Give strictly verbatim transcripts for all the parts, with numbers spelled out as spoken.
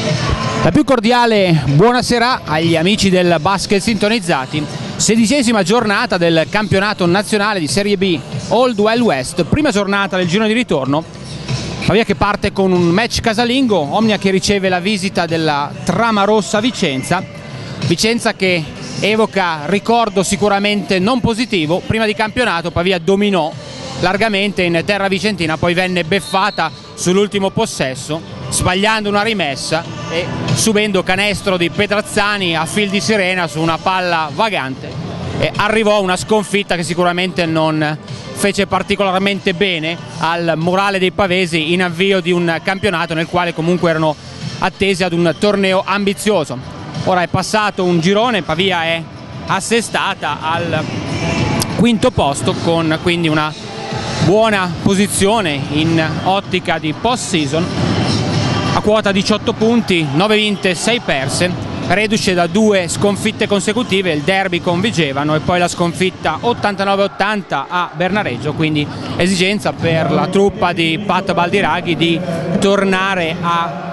La più cordiale buonasera agli amici del basket sintonizzati. Sedicesima giornata del campionato nazionale di Serie B Old Wild West, prima giornata del girone di ritorno. Pavia che parte con un match casalingo, Omnia che riceve la visita della Tramarossa Vicenza. Vicenza che evoca ricordo sicuramente non positivo. Prima di campionato Pavia dominò largamente in terra vicentina, poi venne beffata sull'ultimo possesso, sbagliando una rimessa e subendo canestro di Petrazzani a fil di sirena su una palla vagante, e arrivò una sconfitta che sicuramente non fece particolarmente bene al morale dei pavesi in avvio di un campionato nel quale comunque erano attesi ad un torneo ambizioso. Ora è passato un girone, Pavia è assestata al quinto posto con quindi una buona posizione in ottica di post season, a quota diciotto punti, nove vinte, sei perse, reduce da due sconfitte consecutive, il derby con Vigevano e poi la sconfitta ottantanove ottanta a Bernareggio, quindi esigenza per la truppa di Pat Baldiraghi di tornare a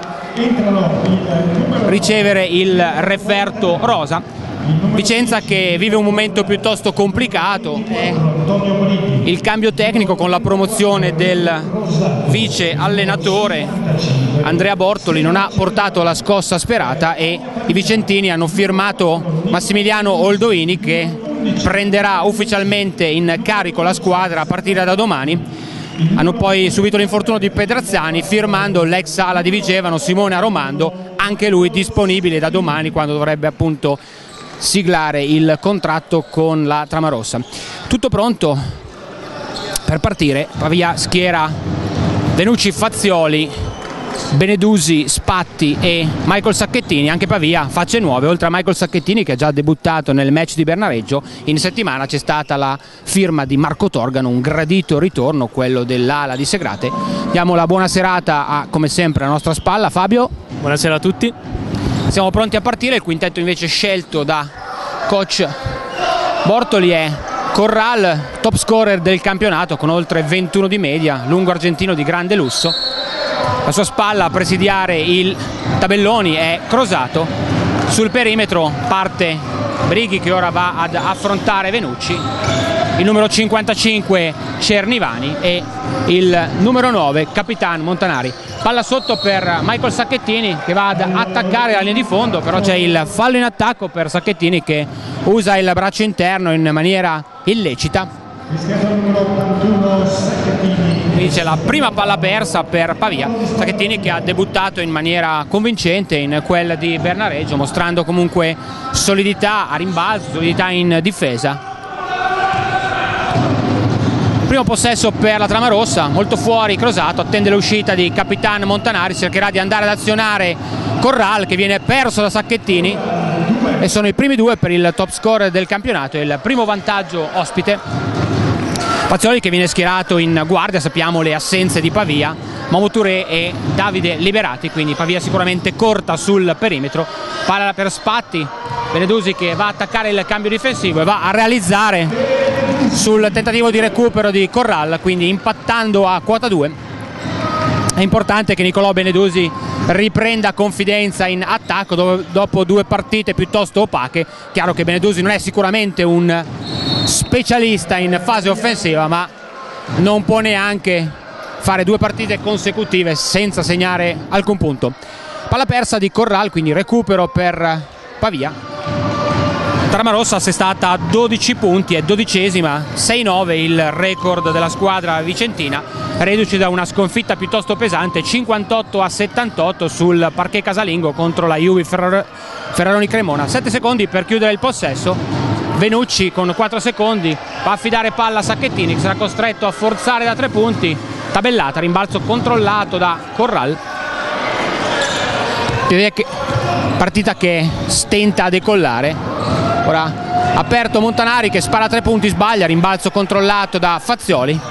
ricevere il referto rosa. Vicenza che vive un momento piuttosto complicato, è il cambio tecnico con la promozione del vice allenatore Andrea Bortoli non ha portato la scossa sperata e i vicentini hanno firmato Massimiliano Oldoini che prenderà ufficialmente in carico la squadra a partire da domani. Hanno poi subito l'infortunio di Pedrazzani, firmando l'ex ala di Vigevano Simone Aromando, anche lui disponibile da domani quando dovrebbe appunto siglare il contratto con la Tramarossa. Tutto pronto per partire. Pavia schiera Venucci, Fazioli, Benedusi, Spatti e Michael Sacchettini. Anche Pavia facce nuove, oltre a Michael Sacchettini che ha già debuttato nel match di Bernareggio. In settimana c'è stata la firma di Marco Torgano, un gradito ritorno, quello dell'ala di Segrate. Diamo la buona serata a, come sempre, la nostra spalla Fabio. Buonasera a tutti. Siamo pronti a partire. Il quintetto invece scelto da coach Bortoli è Corral, top scorer del campionato con oltre ventuno di media, lungo argentino di grande lusso. La sua spalla a presidiare il tabelloni è Crosato. Sul perimetro parte Brighi che ora va ad affrontare Venucci, il numero cinquantacinque Cernivani e il numero nove Capitan Montanari. Palla sotto per Michael Sacchettini che va ad attaccare la linea di fondo, però c'è il fallo in attacco per Sacchettini che usa il braccio interno in maniera illecita. Quindi c'è la prima palla persa per Pavia. Sacchettini che ha debuttato in maniera convincente in quella di Bernareggio, mostrando comunque solidità a rimbalzo, solidità in difesa. Primo possesso per la Tramarossa, molto fuori Crosato, attende l'uscita di Capitan Montanari, cercherà di andare ad azionare Corral che viene perso da Sacchettini e sono i primi due per il top scorer del campionato, il primo vantaggio ospite. Fazioli che viene schierato in guardia, sappiamo le assenze di Pavia, Momo Touré e Davide Liberati, quindi Pavia sicuramente corta sul perimetro. Palla per Spatti, Benedusi che va a attaccare il cambio difensivo e va a realizzare sul tentativo di recupero di Corral, quindi impattando a quota due. È importante che Nicolò Benedusi riprenda confidenza in attacco dopo due partite piuttosto opache. Chiaro che Benedusi non è sicuramente un specialista in fase offensiva, ma non può neanche fare due partite consecutive senza segnare alcun punto. Palla persa di Corral, quindi recupero per Pavia. Tramarossa assestata a dodici punti, è dodicesima, sei nove il record della squadra vicentina, reduce da una sconfitta piuttosto pesante, cinquantotto a settantotto sul parquet casalingo contro la Juve Ferrar Ferraroni Cremona. sette secondi per chiudere il possesso. Venucci con quattro secondi va a affidare palla a Sacchettini che sarà costretto a forzare da tre punti. Tabellata, rimbalzo controllato da Corral. Partita che stenta a decollare. Ora aperto Montanari che spara tre punti, sbaglia, rimbalzo controllato da Fazioli.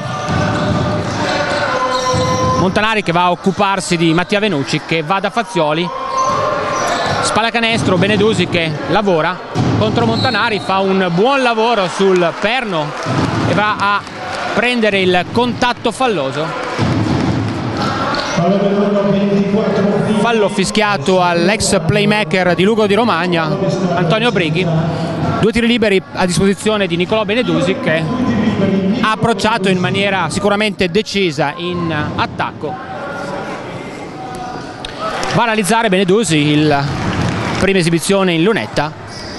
Montanari che va a occuparsi di Mattia Venucci che va da Fazioli, spalla canestro, Benedusi che lavora contro Montanari, fa un buon lavoro sul perno e va a prendere il contatto falloso. fallo fischiato all'ex playmaker di Lugo di Romagna, Antonio Brighi. Due tiri liberi a disposizione di Nicolò Benedusi, che ha approcciato in maniera sicuramente decisa in attacco. Va a analizzare Benedusi il prima esibizione in lunetta.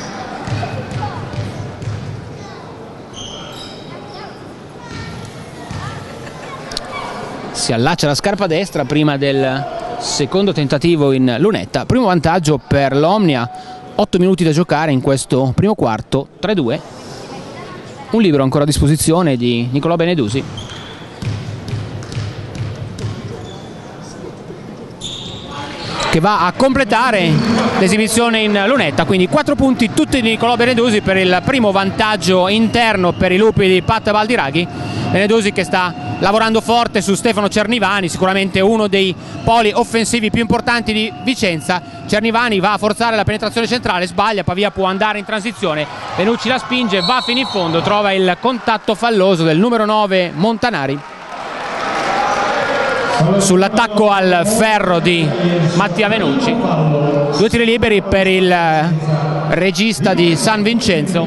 Si allaccia la scarpa destra prima del secondo tentativo in lunetta. Primo vantaggio per l'Omnia, otto minuti da giocare in questo primo quarto, tre due. Un libero ancora a disposizione di Nicolò Benedusi. Che va a completare l'esibizione in lunetta, quindi quattro punti tutti di Nicolò Benedusi per il primo vantaggio interno per i lupi di Pat Baldiraghi. Benedusi che sta lavorando forte su Stefano Cernivani, sicuramente uno dei poli offensivi più importanti di Vicenza. Cernivani va a forzare la penetrazione centrale, sbaglia, Pavia può andare in transizione, Benucci la spinge, va fino in fondo, trova il contatto falloso del numero nove Montanari. Sull'attacco al ferro di Mattia Benucci, due tiri liberi per il regista di San Vincenzo,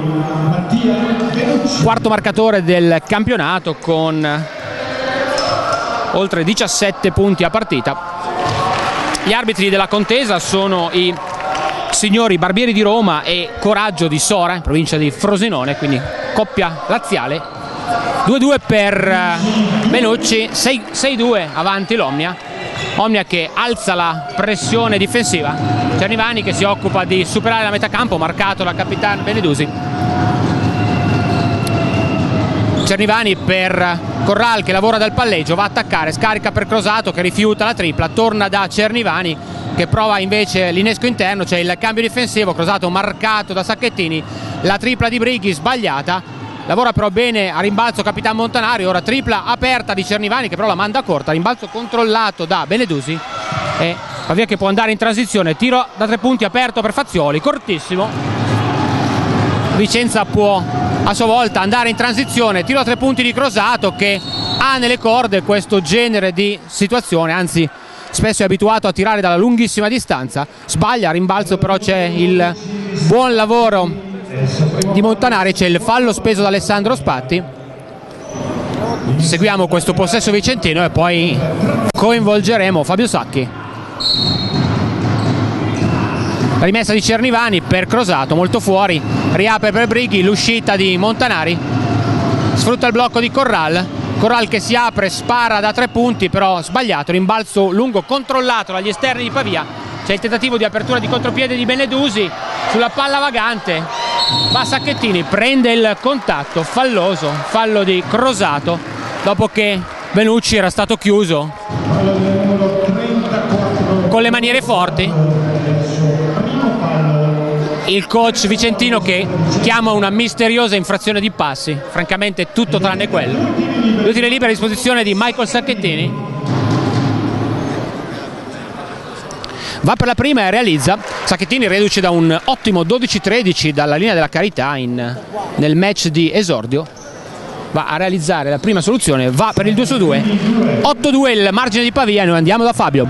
quarto marcatore del campionato con oltre diciassette punti a partita. Gli arbitri della contesa sono i signori Barbieri di Roma e Coraggio di Sora, in provincia di Frosinone, quindi coppia laziale. due due per Benucci, sei due avanti l'Omnia. Omnia che alza la pressione difensiva. Cernivani che si occupa di superare la metà campo, marcato da capitano Benedusi. Cernivani per Corral che lavora dal palleggio, va a attaccare, scarica per Crosato che rifiuta la tripla, torna da Cernivani che prova invece l'innesco interno, c'è il cambio difensivo, Crosato marcato da Sacchettini, la tripla di Brighi sbagliata. Lavora però bene a rimbalzo Capitan Montanari, ora tripla aperta di Cernivani che però la manda corta, rimbalzo controllato da Benedusi e Pavia che può andare in transizione, tiro da tre punti aperto per Fazioli, cortissimo. Vicenza può a sua volta andare in transizione, tiro da tre punti di Crosato che ha nelle corde questo genere di situazione, anzi spesso è abituato a tirare dalla lunghissima distanza, sbaglia, a rimbalzo però c'è il buon lavoro di Montanari, c'è il fallo speso da Alessandro Spatti. Seguiamo questo possesso vicentino e poi coinvolgeremo Fabio Sacchi. La rimessa di Cernivani per Crosato, molto fuori, riapre per Brighi, l'uscita di Montanari, sfrutta il blocco di Corral, Corral che si apre, spara da tre punti però sbagliato, rimbalzo lungo controllato dagli esterni di Pavia, c'è il tentativo di apertura di contropiede di Benedusi sulla palla vagante, va Sacchettini, prende il contatto, falloso, fallo di Crosato dopo che Benucci era stato chiuso con le maniere forti. Il coach vicentino che chiama una misteriosa infrazione di passi, francamente tutto tranne quello. Due tiri liberi a disposizione di Michael Sacchettini. Va per la prima e realizza. Sacchettini reduce da un ottimo dodici tredici dalla linea della carità in, nel match di esordio. Va a realizzare la prima soluzione, va per il due su due. otto due il margine di Pavia, noi andiamo da Fabio.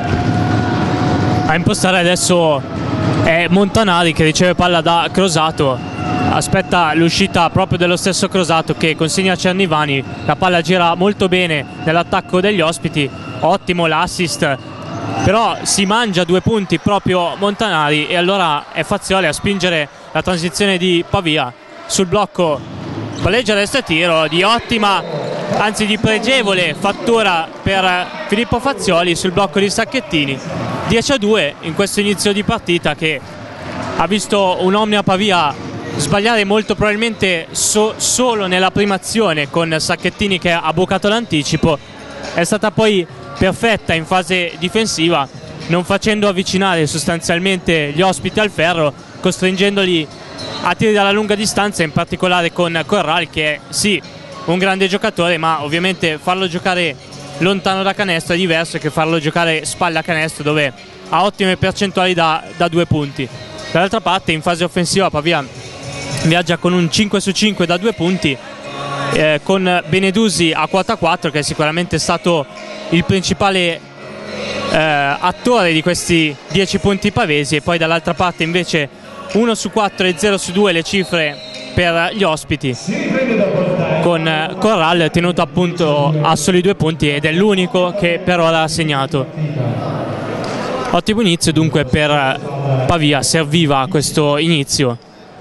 A impostare adesso è Montanari che riceve palla da Crosato, aspetta l'uscita proprio dello stesso Crosato che consegna a Cernivani, la palla gira molto bene nell'attacco degli ospiti, ottimo l'assist, però si mangia due punti proprio Montanari e allora è Fazioli a spingere la transizione di Pavia sul blocco, palleggia destra e tiro di ottima, anzi di pregevole fattura per Filippo Fazioli sul blocco di Sacchettini. Dieci a due in questo inizio di partita che ha visto un Omnia Pavia sbagliare molto probabilmente so, solo nella prima azione con Sacchettini che ha bucato l'anticipo, è stata poi perfetta in fase difensiva, non facendo avvicinare sostanzialmente gli ospiti al ferro, costringendoli a tiri dalla lunga distanza, in particolare con Corral che è sì un grande giocatore, ma ovviamente farlo giocare lontano da canestro è diverso che farlo giocare spalla a canestro dove ha ottime percentuali da, da due punti. Dall'altra parte in fase offensiva Pavia viaggia con un cinque su cinque da due punti, eh, con Benedusi a quota quattro che è sicuramente stato il principale eh, attore di questi dieci punti pavesi, e poi dall'altra parte invece uno su quattro e zero su due le cifre per gli ospiti, con Corral tenuto appunto a soli due punti ed è l'unico che per ora ha segnato. Ottimo inizio dunque per Pavia, serviva questo inizio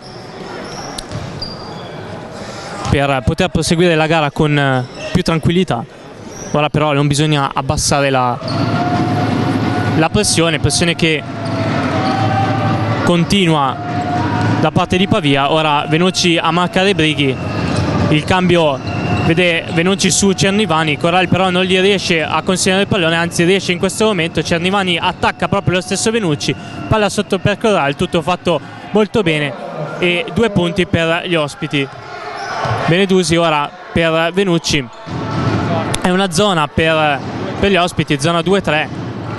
per poter proseguire la gara con più tranquillità. Ora però non bisogna abbassare la, la pressione, pressione che continua da parte di Pavia. Ora Venucci a marcare Brighi, il cambio vede Venucci su Cernivani, Corral però non gli riesce a consegnare il pallone, anzi riesce in questo momento, Cernivani attacca proprio lo stesso Venucci, palla sotto per Corral, tutto fatto molto bene e due punti per gli ospiti. Benedusi ora per Venucci, è una zona per, per gli ospiti, zona due tre.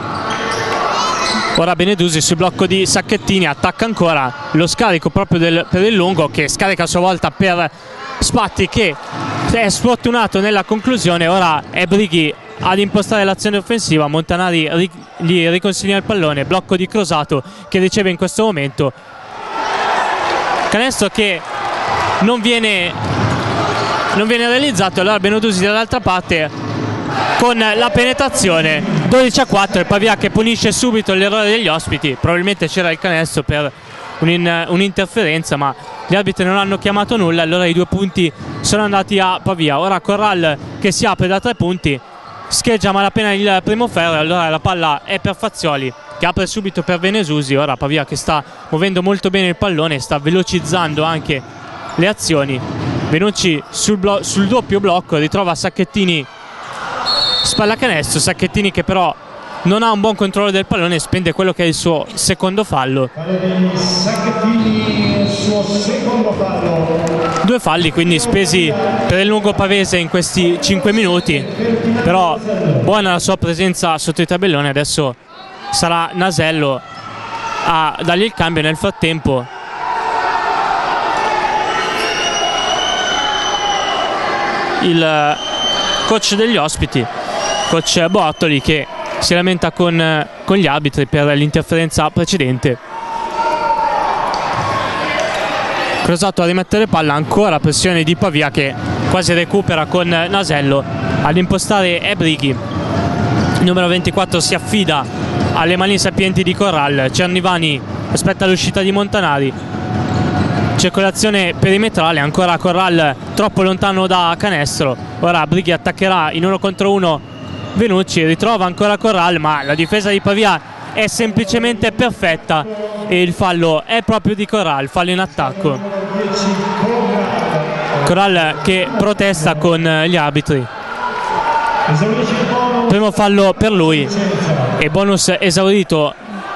Ora Benedusi sul blocco di Sacchettini, attacca ancora, lo scarico proprio del, per il lungo, che scarica a sua volta per Spatti, che è sfortunato nella conclusione. Ora è Brighi ad impostare l'azione offensiva, Montanari ri, gli riconsegna il pallone, blocco di Crosato che riceve in questo momento, canestro che non viene, non viene realizzato. Allora Benedusi dall'altra parte con la penetrazione, dodici a quattro, il Pavia che punisce subito l'errore degli ospiti. Probabilmente c'era il canestro per un'interferenza, un ma gli arbitri non hanno chiamato nulla, allora i due punti sono andati a Pavia. Ora Corral che si apre da tre punti, scheggia malapena il primo ferro, allora la palla è per Fazioli che apre subito per Venedusi. Ora Pavia che sta muovendo molto bene il pallone, sta velocizzando anche le azioni. Venucci sul, sul doppio blocco ritrova Sacchettini, spalla canestro, Sacchettini che però non ha un buon controllo del pallone, spende quello che è il suo secondo fallo. Due falli quindi spesi per il lungo pavese in questi cinque minuti, però buona la sua presenza sotto i tabelloni. Adesso sarà Nasello a dargli il cambio. Nel frattempo il coach degli ospiti, coach Bortoli, che si lamenta con, con gli arbitri per l'interferenza precedente. Crosato a rimettere palla, ancora pressione di Pavia che quasi recupera con Nasello. Ad impostare è Brighi, il numero ventiquattro si affida alle mani sapienti di Corral. Cernivani aspetta l'uscita di Montanari, circolazione perimetrale, ancora Corral troppo lontano da canestro. Ora Brighi attaccherà in uno contro uno Venucci, ritrova ancora Corral, ma la difesa di Pavia è semplicemente perfetta e il fallo è proprio di Corral, fallo in attacco. Corral che protesta con gli arbitri, primo fallo per lui e bonus esaurito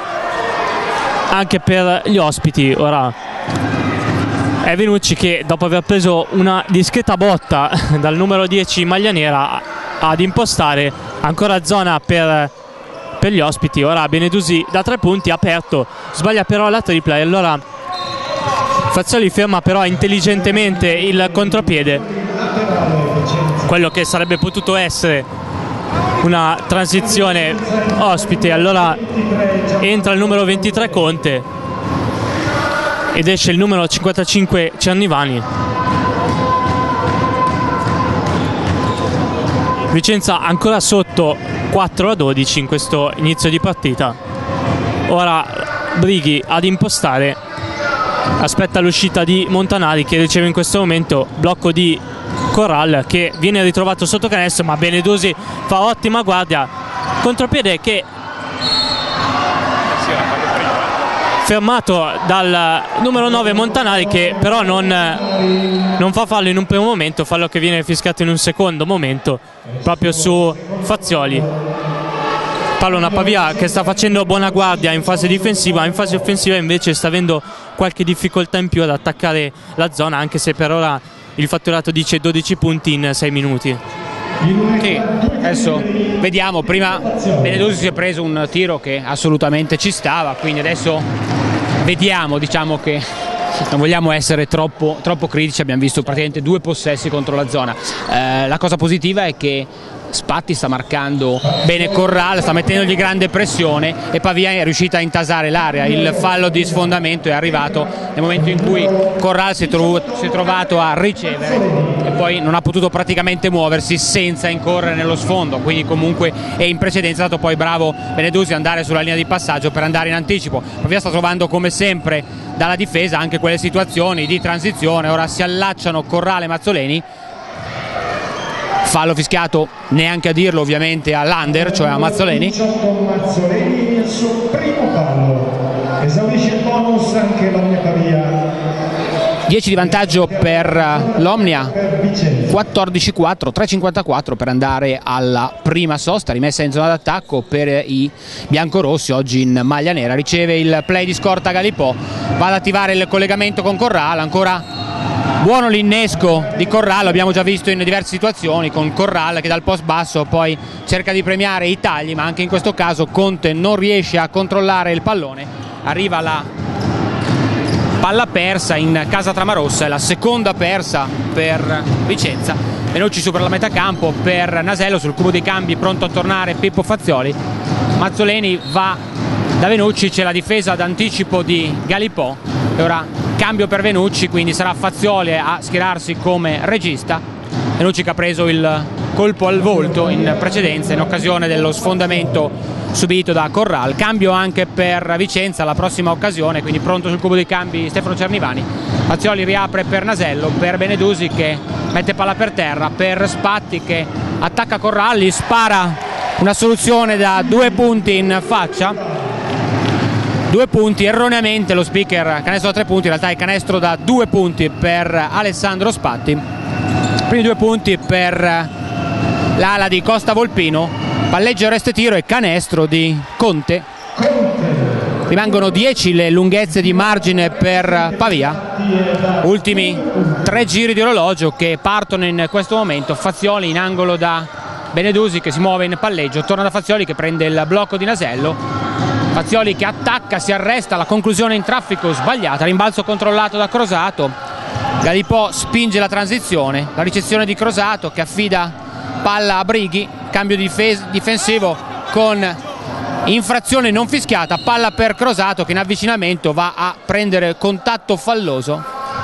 anche per gli ospiti. Ora è Venucci che dopo aver preso una discreta botta dal numero dieci maglia nera ad impostare, ancora zona per, per gli ospiti. Ora Benedusi da tre punti, aperto, sbaglia però la tripla e allora Fazioli ferma però intelligentemente il contropiede, quello che sarebbe potuto essere una transizione ospite. Allora entra il numero ventitré Conte ed esce il numero cinquantacinque Cernivani. Vicenza ancora sotto quattro a dodici in questo inizio di partita. Ora Brighi ad impostare, aspetta l'uscita di Montanari che riceve in questo momento blocco di Corral che viene ritrovato sotto canestro, ma Benedusi fa ottima guardia, contropiede che fermato dal numero nove Montanari, che però non, non fa fallo in un primo momento, fallo che viene fiscato in un secondo momento proprio su Fazioli. Pallona Pavia che sta facendo buona guardia in fase difensiva, in fase offensiva invece sta avendo qualche difficoltà in più ad attaccare la zona, anche se per ora il fatturato dice dodici punti in sei minuti. Sì, adesso vediamo. Prima Benedusi si è preso un tiro che assolutamente ci stava, quindi adesso vediamo, diciamo che non vogliamo essere troppo, troppo critici, abbiamo visto praticamente due possessi contro la zona. Eh, la cosa positiva è che Spatti sta marcando bene Corral, sta mettendogli grande pressione e Pavia è riuscita a intasare l'area. Il fallo di sfondamento è arrivato nel momento in cui Corral si è, tro si è trovato a ricevere e poi non ha potuto praticamente muoversi senza incorrere nello sfondo, quindi comunque è in precedenza. È stato poi bravo Benedusi ad andare sulla linea di passaggio per andare in anticipo. Pavia sta trovando come sempre dalla difesa anche quelle situazioni di transizione. Ora si allacciano Corral e Mazzoleni. Fallo fischiato, neanche a dirlo ovviamente, all'under, cioè a Mazzoleni. Mazzoleni il suo primo fallo, esaurisce il bonus anche l'Omnia Pavia. dieci di vantaggio per l'Omnia, quattordici quattro, tre cinquantaquattro per andare alla prima sosta, rimessa in zona d'attacco per i biancorossi, oggi in maglia nera. Riceve il play di scorta Galipò, va ad attivare il collegamento con Corral, ancora buono l'innesco di Corral, abbiamo già visto in diverse situazioni con Corral che dal post basso poi cerca di premiare i tagli, ma anche in questo caso Conte non riesce a controllare il pallone. Arriva la palla persa in casa Tramarossa, è la seconda persa per Vicenza. Venucci supera la metà campo per Nasello, sul cubo dei cambi pronto a tornare Pippo Fazioli. Mazzoleni va da Venucci, c'è la difesa d'anticipo di Galipò e ora cambio per Venucci, quindi sarà Fazioli a schierarsi come regista. Venucci che ha preso il colpo al volto in precedenza in occasione dello sfondamento subito da Corral. Cambio anche per Vicenza alla prossima occasione, quindi pronto sul cubo dei cambi Stefano Cernivani. Fazioli riapre per Nasello, per Benedusi che mette palla per terra, per Spatti che attacca Corral, gli spara una soluzione da due punti in faccia. Due punti, erroneamente lo speaker canestro da tre punti, in realtà è canestro da due punti per Alessandro Spatti. Primi due punti per l'ala di Costa Volpino, palleggio, reste tiro e canestro di Conte. Rimangono dieci le lunghezze di margine per Pavia. Ultimi tre giri di orologio che partono in questo momento. Fazioli in angolo da Benedusi che si muove in palleggio, torna da Fazioli che prende il blocco di Nasello. Fazioli che attacca, si arresta, la conclusione in traffico sbagliata, rimbalzo controllato da Crosato. Galipò spinge la transizione, la ricezione di Crosato che affida palla a Brighi, cambio difensivo con infrazione non fischiata, palla per Crosato che in avvicinamento va a prendere contatto falloso.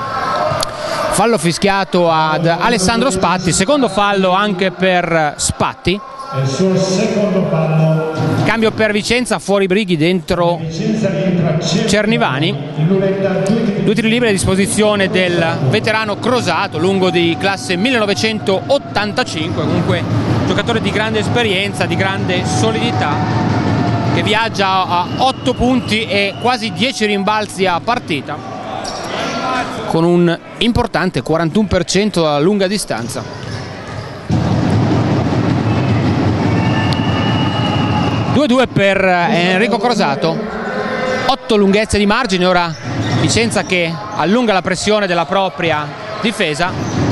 Fallo fischiato ad Alessandro Spatti, secondo fallo anche per Spatti. Il suo secondo fallo. Cambio per Vicenza, fuori Brighi, dentro Cernivani. Due tiri liberi a disposizione del veterano Crosato, lungo di classe millenovecentottantacinque, comunque giocatore di grande esperienza, di grande solidità, che viaggia a otto punti e quasi dieci rimbalzi a partita, con un importante quarantuno per cento a lunga distanza. due due per Enrico Crosato, otto lunghezze di margine. Ora Vicenza che allunga la pressione della propria difesa,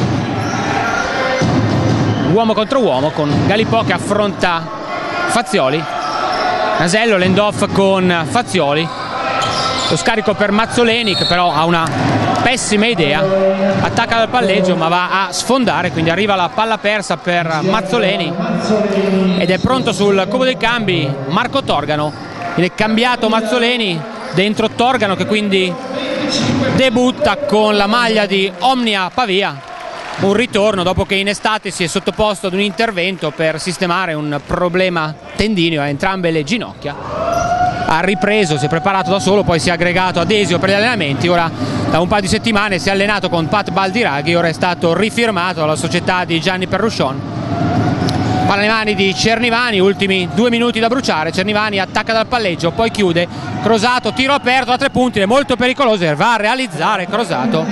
uomo contro uomo con Galipò che affronta Fazioli. Nasello, l'end off con Fazioli, lo scarico per Mazzoleni che però ha una pessima idea, attacca dal palleggio ma va a sfondare, quindi arriva la palla persa per Mazzoleni ed è pronto sul cubo dei cambi Marco Torgano. Viene cambiato Mazzoleni, dentro Torgano che quindi debutta con la maglia di Omnia Pavia, un ritorno dopo che in estate si è sottoposto ad un intervento per sistemare un problema tendineo a entrambe le ginocchia. Ha ripreso, si è preparato da solo, poi si è aggregato a Desio per gli allenamenti. Ora da un paio di settimane si è allenato con Pat Baldiraghi, ora è stato rifirmato dalla società di Gianni Perruscion. Palla alle mani di Cernivani, ultimi due minuti da bruciare. Cernivani attacca dal palleggio, poi chiude. Crosato, tiro aperto da tre punti, è molto pericoloso e va a realizzare Crosato.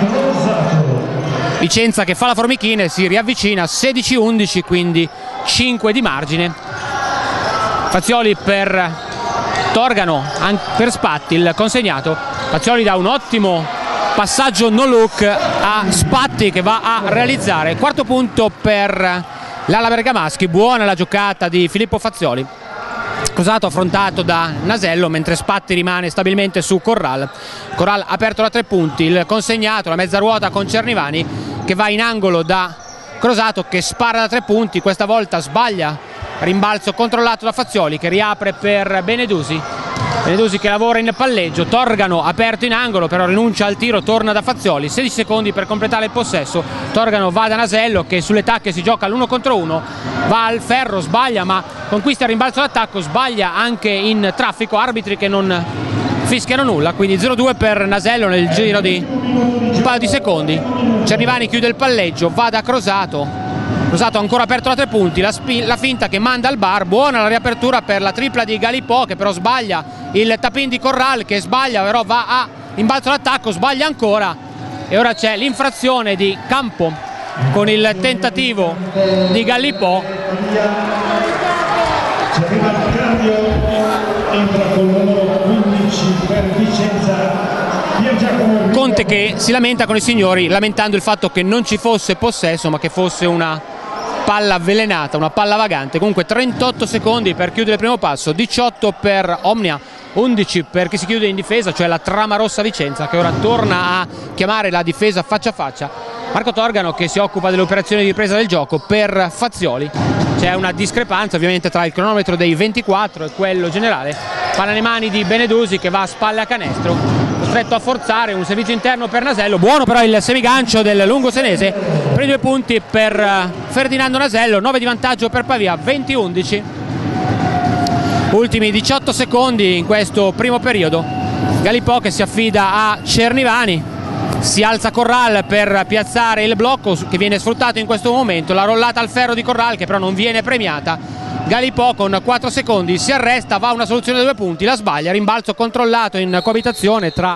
Vicenza che fa la formichina e si riavvicina, sedici undici, quindi cinque di margine. Fazioli per Torgano, per Spatti il consegnato. Fazioli dà un ottimo passaggio no look a Spatti che va a realizzare. Quarto punto per l'ala bergamaschi, buona la giocata di Filippo Fazioli. Crosato affrontato da Nasello mentre Spatti rimane stabilmente su Corral. Corral aperto da tre punti, il consegnato, la mezza ruota con Cernivani che va in angolo da Crosato che spara da tre punti, questa volta sbaglia, rimbalzo controllato da Fazioli che riapre per Benedusi. Benedusi che lavora in palleggio, Torgano aperto in angolo, però rinuncia al tiro, torna da Fazioli, sedici secondi per completare il possesso. Torgano va da Nasello che sulle tacche si gioca l'uno contro uno, va al ferro, sbaglia ma conquista il rimbalzo d'attacco, sbaglia anche in traffico, arbitri che non fischiano nulla, quindi zero due per Nasello nel giro di un paio di secondi. Cernivani chiude il palleggio, va da Crosato, Crosato ancora aperto da tre punti, la, la finta che manda al bar, buona la riapertura per la tripla di Galipò che però sbaglia, il tap-in di Corral che sbaglia però va a rimbalzo d'attacco, sbaglia ancora e ora c'è l'infrazione di Campo con il tentativo di Galipò. Entra con il numero quindici per Vicenza. Conte che si lamenta con i signori, lamentando il fatto che non ci fosse possesso ma che fosse una palla avvelenata, una palla vagante. Comunque trentotto secondi per chiudere il primo passo, diciotto per Omnia, undici per chi si chiude in difesa, cioè la Tramarossa Vicenza che ora torna a chiamare la difesa faccia a faccia. Marco Torgano che si occupa delle operazioni di ripresa del gioco per Fazioli. C'è una discrepanza ovviamente tra il cronometro dei ventiquattro e quello generale. Palla nei mani di Benedusi che va a spalle a canestro, costretto a forzare un servizio interno per Nasello, buono però il semigancio del lungo senese per i due punti per Ferdinando Nasello, nove di vantaggio per Pavia, venti undici. Ultimi diciotto secondi in questo primo periodo. Galipò che si affida a Cernivani, si alza Corral per piazzare il blocco che viene sfruttato in questo momento, la rollata al ferro di Corral che però non viene premiata. Galipò con quattro secondi si arresta, va a una soluzione da due punti, la sbaglia, rimbalzo controllato in coabitazione tra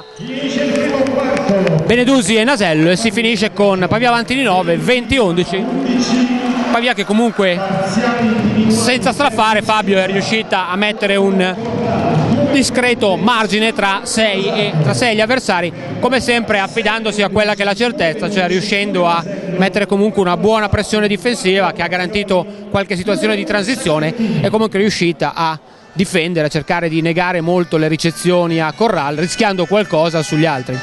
Benedusi e Nasello e si finisce con Pavia avanti di nove, venti undici. Pavia che comunque senza strafare, Fabio, è riuscita a mettere un discreto margine tra sei e tra sé gli avversari, come sempre affidandosi a quella che è la certezza, cioè riuscendo a mettere comunque una buona pressione difensiva che ha garantito qualche situazione di transizione e comunque riuscita a difendere, a cercare di negare molto le ricezioni a Corral, rischiando qualcosa sugli altri.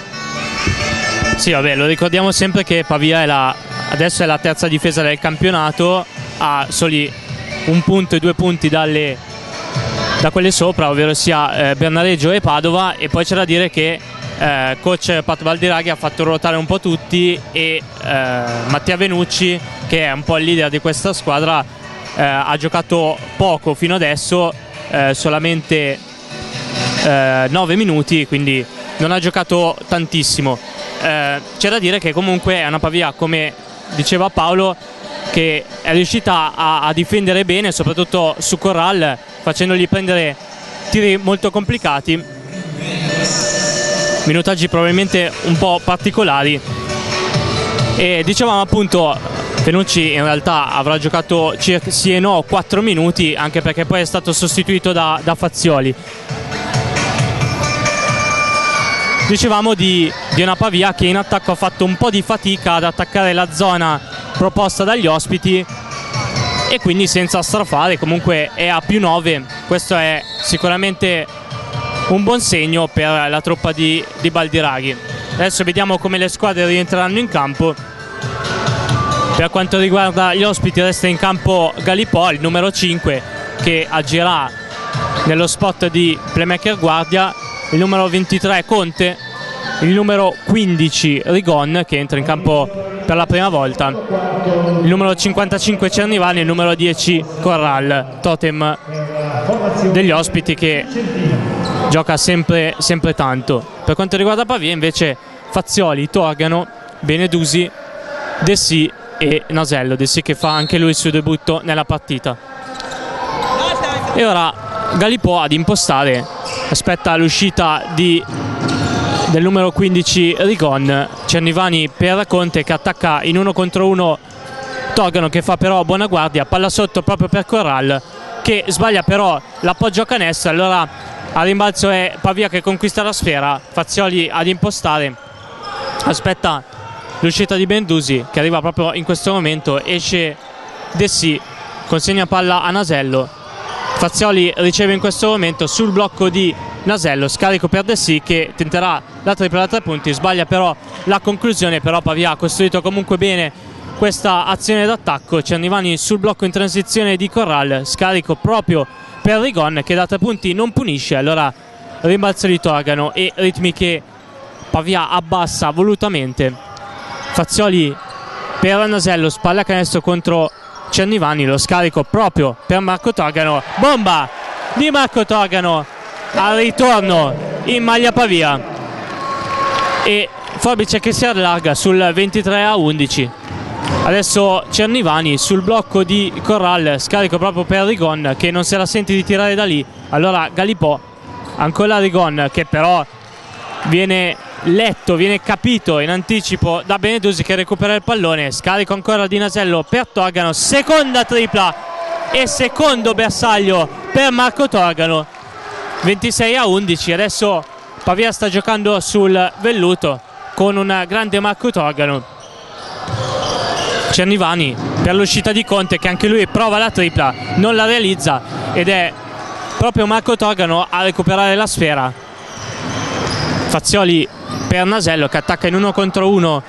Sì, vabbè, lo ricordiamo sempre che Pavia è la, adesso è la terza difesa del campionato, ha soli un punto e due punti dalle da quelle sopra, ovvero sia eh, Bernareggio e Padova, e poi c'è da dire che eh, coach Pat Baldiraghi ha fatto ruotare un po' tutti e eh, Mattia Venucci, che è un po' il leader di questa squadra, eh, ha giocato poco fino adesso, eh, solamente eh, nove minuti, quindi non ha giocato tantissimo. Eh, c'è da dire che comunque è una Pavia, come diceva Paolo, che è riuscita a, a difendere bene, soprattutto su Corral, facendogli prendere tiri molto complicati, minutaggi probabilmente un po' particolari. E dicevamo appunto, Venucci in realtà avrà giocato circa sì e no quattro minuti, anche perché poi è stato sostituito da, da Fazioli. Dicevamo di, di una Pavia che in attacco ha fatto un po' di fatica ad attaccare la zona proposta dagli ospiti e quindi senza strafare, comunque è a più nove. Questo è sicuramente un buon segno per la truppa di, di Baldiraghi. Adesso vediamo come le squadre rientreranno in campo. Per quanto riguarda gli ospiti resta in campo Galipò, il numero cinque, che agirà nello spot di playmaker guardia, il numero ventitré Conte, il numero quindici Rigon, che entra in campo per la prima volta, il numero cinquantacinque Cernivani e il numero dieci Corral, totem degli ospiti che gioca sempre, sempre tanto. Per quanto riguarda Pavia invece Fazioli, Torgano, Benedusi, Dessì e Nasello, Dessì che fa anche lui il suo debutto nella partita. E ora Galipò ad impostare, aspetta l'uscita di del numero quindici Rigon, Cernivani per Conte che attacca in uno contro uno Torgano, che fa però buona guardia, palla sotto proprio per Corral che sbaglia però l'appoggio a canestro. Allora a rimbalzo è Pavia che conquista la sfera, Fazioli ad impostare, aspetta l'uscita di Benedusi che arriva proprio in questo momento, esce Dessì, consegna palla a Nasello, Fazioli riceve in questo momento sul blocco di Nasello, scarico per Dessì che tenterà la tripla da tre punti, sbaglia però la conclusione, però Pavia ha costruito comunque bene questa azione d'attacco. Cernivani sul blocco in transizione di Corral, scarico proprio per Rigon che da tre punti non punisce, allora rimbalzo di Torgano e ritmi che Pavia abbassa volutamente. Fazioli per Nasello, spalla canestro contro Cernivani, lo scarico proprio per Marco Torgano, bomba di Marco Torgano al ritorno in maglia Pavia e forbice che si allarga sul ventitré a undici. Adesso Cernivani sul blocco di Corral, scarico proprio per Rigon che non se la sente di tirare da lì, allora Galipò, ancora Rigon che però viene letto, viene capito in anticipo da Benedusi che recupera il pallone, scarico ancora di Nasello per Torgano, seconda tripla e secondo bersaglio per Marco Torgano, ventisei a undici. Adesso Pavia sta giocando sul velluto con un grande Marco Torgano. Cernivani per l'uscita di Conte che anche lui prova la tripla, non la realizza ed è proprio Marco Torgano a recuperare la sfera. Fazioli per Nasello che attacca in uno contro uno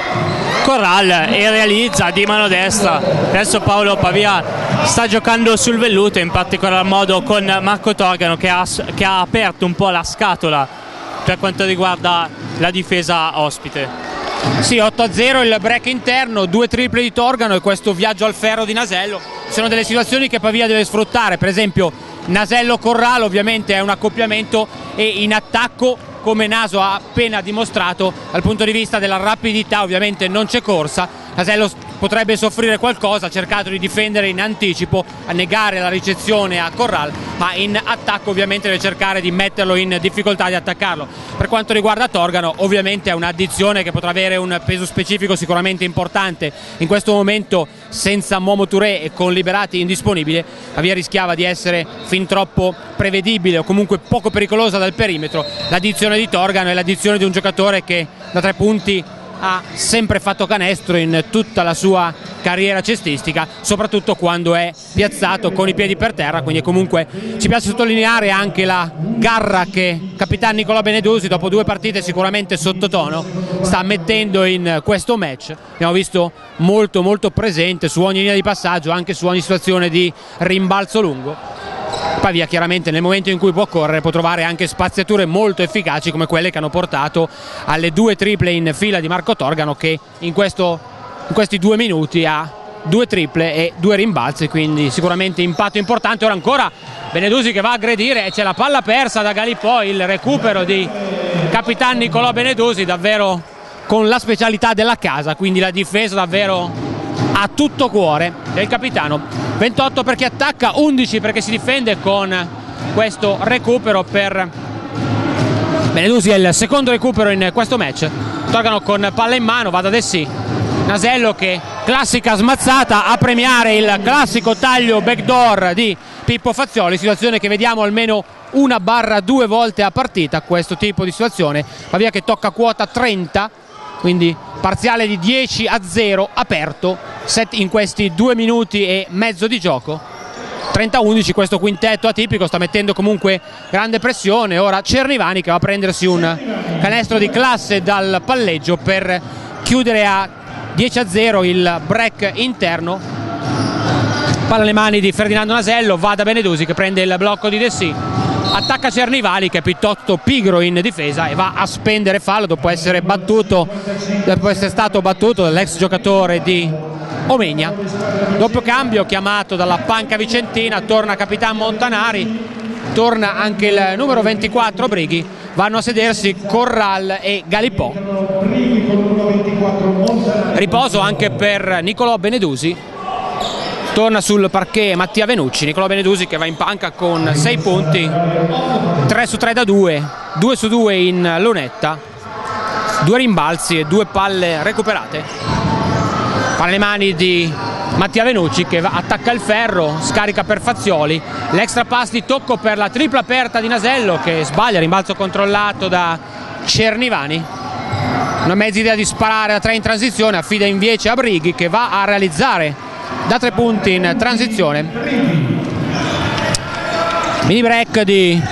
Corral e realizza di mano destra. Adesso Paolo Pavia sta giocando sul velluto, in particolar modo con Marco Torgano che ha, che ha aperto un po' la scatola per quanto riguarda la difesa ospite. Sì, otto a zero il break interno, due triple di Torgano e questo viaggio al ferro di Nasello. Sono delle situazioni che Pavia deve sfruttare, per esempio Nasello-Corral ovviamente è un accoppiamento e in attacco, come Naso ha appena dimostrato, dal punto di vista della rapidità ovviamente non c'è corsa. Nasello potrebbe soffrire qualcosa, ha cercato di difendere in anticipo, a negare la ricezione a Corral, ma in attacco ovviamente deve cercare di metterlo in difficoltà, di attaccarlo. Per quanto riguarda Torgano ovviamente è un'addizione che potrà avere un peso specifico sicuramente importante. In questo momento senza Momo Touré e con Liberati indisponibile, Pavia rischiava di essere fin troppo prevedibile o comunque poco pericolosa dal perimetro. L'addizione di Torgano è l'addizione di un giocatore che da tre punti ha sempre fatto canestro in tutta la sua carriera cestistica, soprattutto quando è piazzato con i piedi per terra, quindi comunque ci piace sottolineare anche la garra che capitano Nicolò Benedusi dopo due partite sicuramente sottotono sta mettendo in questo match. Abbiamo visto molto molto presente su ogni linea di passaggio, anche su ogni situazione di rimbalzo lungo. Pavia chiaramente nel momento in cui può correre può trovare anche spaziature molto efficaci come quelle che hanno portato alle due triple in fila di Marco Torgano, che in, questo, in questi due minuti ha due triple e due rimbalzi, quindi sicuramente impatto importante. Ora ancora Benedusi che va a aggredire e c'è la palla persa da Galipò, il recupero di capitano Nicolò Benedusi davvero con la specialità della casa, quindi la difesa davvero a tutto cuore del capitano. Ventotto perché attacca, undici perché si difende con questo recupero per Benedusi. È il secondo recupero in questo match. Torgano con palla in mano, va da Dessì. Nasello che classica smazzata a premiare il classico taglio backdoor di Pippo Fazioli, situazione che vediamo almeno una barra due volte a partita, questo tipo di situazione. Pavia che tocca quota trenta, quindi parziale di dieci a zero aperto in questi due minuti e mezzo di gioco. trenta a undici questo quintetto atipico sta mettendo comunque grande pressione. Ora Cernivani che va a prendersi un canestro di classe dal palleggio per chiudere a dieci a zero il break interno. Palla alle mani di Ferdinando Nasello, va da Benedusi che prende il blocco di Dessì, attacca Cernivani che è piuttosto pigro in difesa e va a spendere fallo dopo essere battuto, dopo essere stato battuto dall'ex giocatore di Omegna. Doppio cambio chiamato dalla panca vicentina, torna Capitan Montanari, torna anche il numero ventiquattro Brighi, vanno a sedersi Corral e Galipò. Riposo anche per Nicolò Benedusi. Torna sul parquet Mattia Venucci, Nicolò Benedusi che va in panca con sei punti, tre su tre da due, due su due in lunetta, due rimbalzi e due palle recuperate. Palla alle mani di Mattia Venucci che attacca il ferro, scarica per Fazioli, l'extra pass di tocco per la tripla aperta di Nasello che sbaglia, rimbalzo controllato da Cernivani. Una mezza idea di sparare da tre in transizione, affida invece a Brighi che va a realizzare da tre punti in transizione. Mini break di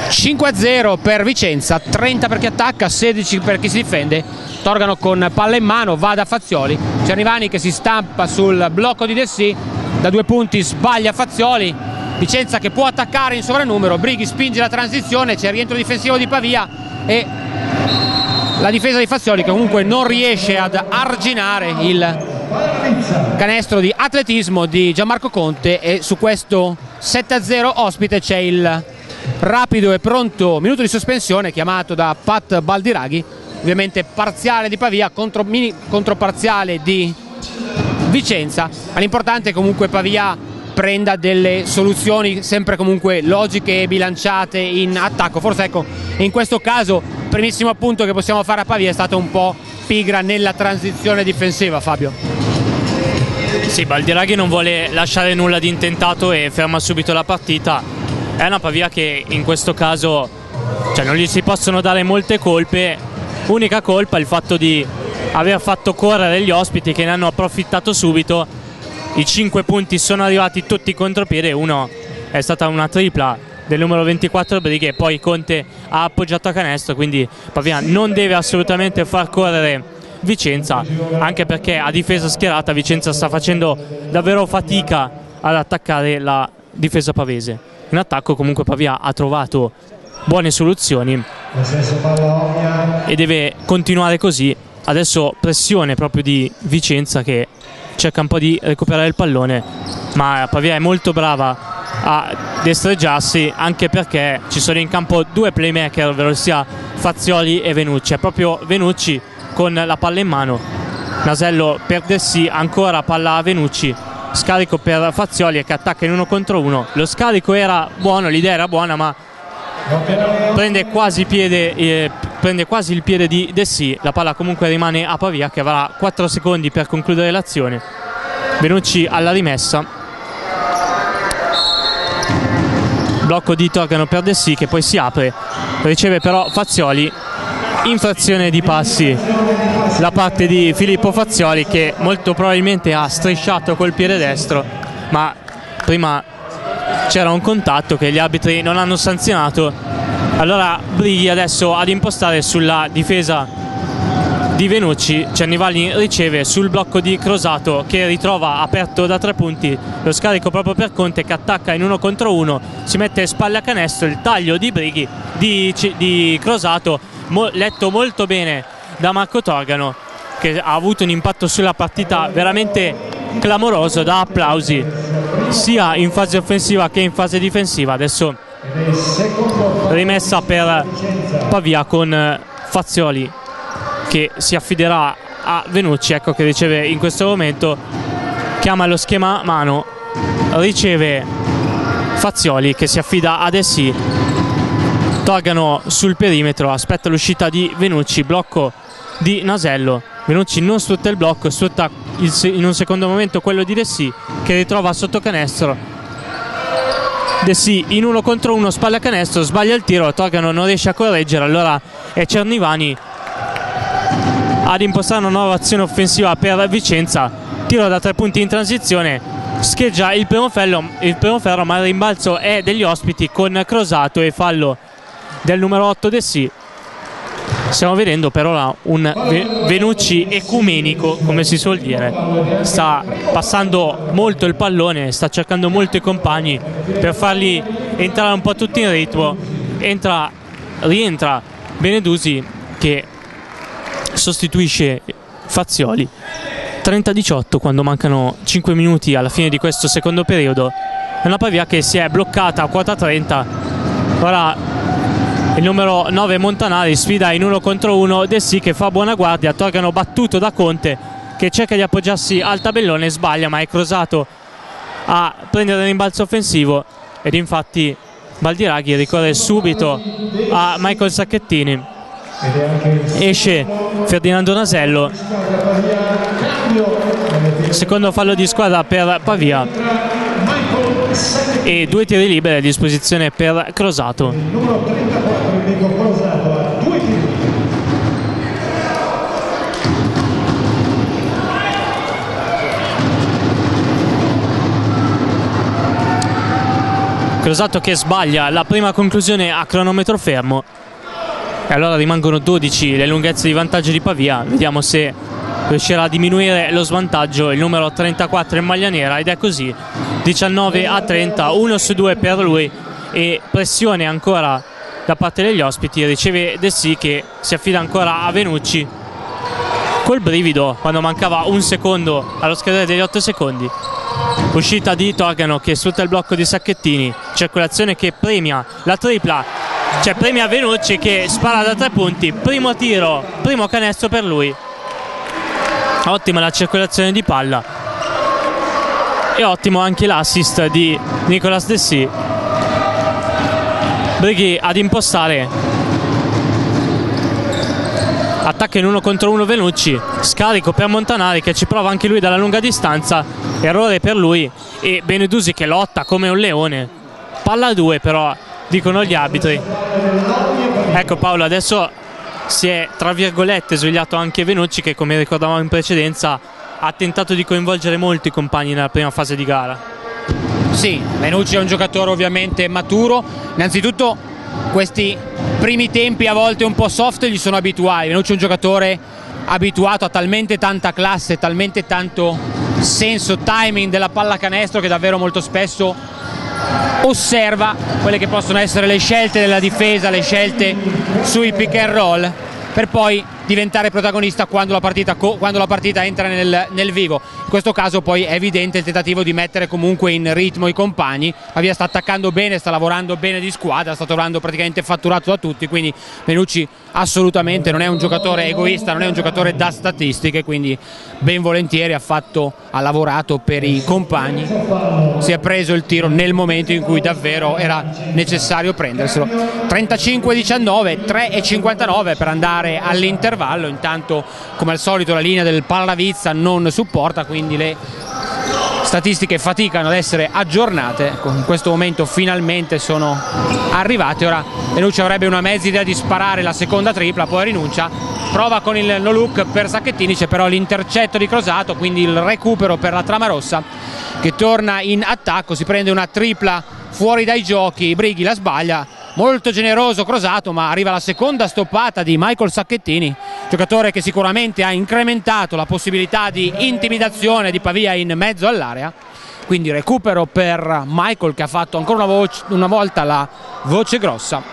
cinque a zero per Vicenza, trenta per chi attacca, sedici per chi si difende. Torgano con palla in mano, va da Fazioli, Cernivani che si stampa sul blocco di Dessì, da due punti sbaglia Fazioli, Vicenza che può attaccare in sovrannumero, Brighi spinge la transizione, c'è il rientro difensivo di Pavia e la difesa di Fazioli che comunque non riesce ad arginare il canestro di atletismo di Gianmarco Conte, e su questo sette a zero ospite c'è il rapido e pronto minuto di sospensione chiamato da Pat Baldiraghi, ovviamente parziale di Pavia contro, mini, contro parziale di Vicenza, ma l'importante è comunque Pavia prenda delle soluzioni sempre comunque logiche e bilanciate in attacco. Forse ecco, in questo caso primissimo appunto che possiamo fare a Pavia è stata un po' pigra nella transizione difensiva. Fabio. Sì, Baldiraghi non vuole lasciare nulla di intentato e ferma subito la partita. È una Pavia che in questo caso, cioè, non gli si possono dare molte colpe. Unica colpa è il fatto di aver fatto correre gli ospiti che ne hanno approfittato subito. I cinque punti sono arrivati tutti contropiede, uno è stata una tripla del numero ventiquattro Brighi e poi Conte ha appoggiato a canestro, quindi Pavia non deve assolutamente far correre Vicenza, anche perché a difesa schierata Vicenza sta facendo davvero fatica ad attaccare la difesa pavese. In attacco comunque Pavia ha trovato buone soluzioni e deve continuare così. Adesso pressione proprio di Vicenza che cerca un po' di recuperare il pallone, ma Pavia è molto brava a destreggiarsi, anche perché ci sono in campo due playmaker, ovvero sia Fazioli e Venucci. È proprio Venucci con la palla in mano, Nasello per Dessì, ancora palla a Venucci, scarico per Fazioli che attacca in uno contro uno. Lo scarico era buono, l'idea era buona, ma prende quasi, piede, eh, prende quasi il piede di Dessì. La palla comunque rimane a Pavia che avrà quattro secondi per concludere l'azione. Venucci alla rimessa, blocco di Torgano per Dessì che poi si apre, riceve però Fazioli, infrazione di passi da parte di Filippo Fazioli che molto probabilmente ha strisciato col piede destro, ma prima c'era un contatto che gli arbitri non hanno sanzionato. Allora Brighi adesso ad impostare sulla difesa di Venucci. Cernivani riceve sul blocco di Crosato che ritrova aperto da tre punti lo scarico proprio per Conte che attacca in uno contro uno, si mette spalle a canestro, il taglio di Brighi di, di Crosato mo, letto molto bene da Marco Torgano che ha avuto un impatto sulla partita veramente clamoroso, da applausi sia in fase offensiva che in fase difensiva. Adesso rimessa per Pavia con Fazioli che si affiderà a Venucci, ecco che riceve in questo momento, chiama lo schema mano, riceve Fazioli che si affida ad Dessì. Torgano sul perimetro, aspetta l'uscita di Venucci, blocco di Nasello. Venucci non sfrutta il blocco, sfrutta il, in un secondo momento quello di Dessì che ritrova sotto canestro. Dessì in uno contro uno, spalle a canestro, sbaglia il tiro, Torgano non riesce a correggere, allora è Cernivani ad impostare una nuova azione offensiva per Vicenza. Tiro da tre punti in transizione, scheggia il primo ferro, il primo ferro ma il rimbalzo è degli ospiti con Crosato e fallo del numero otto Dessì. Stiamo vedendo per ora un Venucci ecumenico, come si suol dire, sta passando molto il pallone, sta cercando molto i compagni per farli entrare un po' tutti in ritmo. Entra, rientra Benedusi che sostituisce Fazioli. trenta a diciotto quando mancano cinque minuti alla fine di questo secondo periodo. È una Pavia che si è bloccata a quota trenta. Ora il numero nove Montanari sfida in uno contro uno Dessì che fa buona guardia. Torgano battuto da Conte che cerca di appoggiarsi al tabellone, sbaglia ma è Crosato a prendere il rimbalzo offensivo ed infatti Baldiraghi ricorre subito a Michael Sacchettini. Esce Ferdinando Nasello, secondo fallo di squadra per Pavia e due tiri liberi a disposizione per Crosato. Crosato che sbaglia la prima conclusione a cronometro fermo e allora rimangono dodici le lunghezze di vantaggio di Pavia. Vediamo se riuscirà a diminuire lo svantaggio il numero trentaquattro in maglia nera, ed è così, diciannove a trenta, uno su due per lui, e pressione ancora da parte degli ospiti. Riceve Dessì che si affida ancora a Venucci col brivido quando mancava un secondo allo scadere degli otto secondi. Uscita di Torgano che sfrutta il blocco di Sacchettini, circolazione che premia la tripla, cioè premia Venucci che spara da tre punti, primo tiro, primo canestro per lui. Ottima la circolazione di palla e ottimo anche l'assist di Nicolas Dessì. Brighi ad impostare, attacca in uno contro uno Venucci, scarico per Montanari che ci prova anche lui dalla lunga distanza, errore per lui, e Benedusi che lotta come un leone. Palla a due però, dicono gli arbitri. Ecco Paolo, adesso si è tra virgolette svegliato anche Venucci che, come ricordavamo in precedenza, ha tentato di coinvolgere molto i compagni nella prima fase di gara. Sì, Venucci è un giocatore ovviamente maturo. Innanzitutto questi primi tempi a volte un po' soft gli sono abituali. Venucci è un giocatore abituato a talmente tanta classe, talmente tanto senso, timing della pallacanestro, che davvero molto spesso osserva quelle che possono essere le scelte della difesa, le scelte sui pick and roll, per poi diventare protagonista quando la partita, quando la partita entra nel, nel vivo. In questo caso poi è evidente il tentativo di mettere comunque in ritmo i compagni. Pavia sta attaccando bene, sta lavorando bene di squadra, sta trovando praticamente fatturato da tutti, quindi Venucci assolutamente non è un giocatore egoista, non è un giocatore da statistiche, quindi ben volentieri ha fatto, ha lavorato per i compagni, si è preso il tiro nel momento in cui davvero era necessario prenderselo. trentacinque a diciannove, tre e cinquantanove per andare all'intervallo. Intanto, come al solito, la linea del Pallavizza non supporta, quindi le statistiche faticano ad essere aggiornate. In questo momento finalmente sono arrivate. Ora Venucci avrebbe una mezza idea di sparare la seconda tripla, poi rinuncia, prova con il no look per Sacchettini, c'è però l'intercetto di Crosato, quindi il recupero per la Tramarossa che torna in attacco, si prende una tripla fuori dai giochi, Brighi la sbaglia. Molto generoso Crosato, ma arriva la seconda stoppata di Michael Sacchettini, giocatore che sicuramente ha incrementato la possibilità di intimidazione di Pavia in mezzo all'area. Quindi recupero per Michael, che ha fatto ancora una, voce, una volta la voce grossa.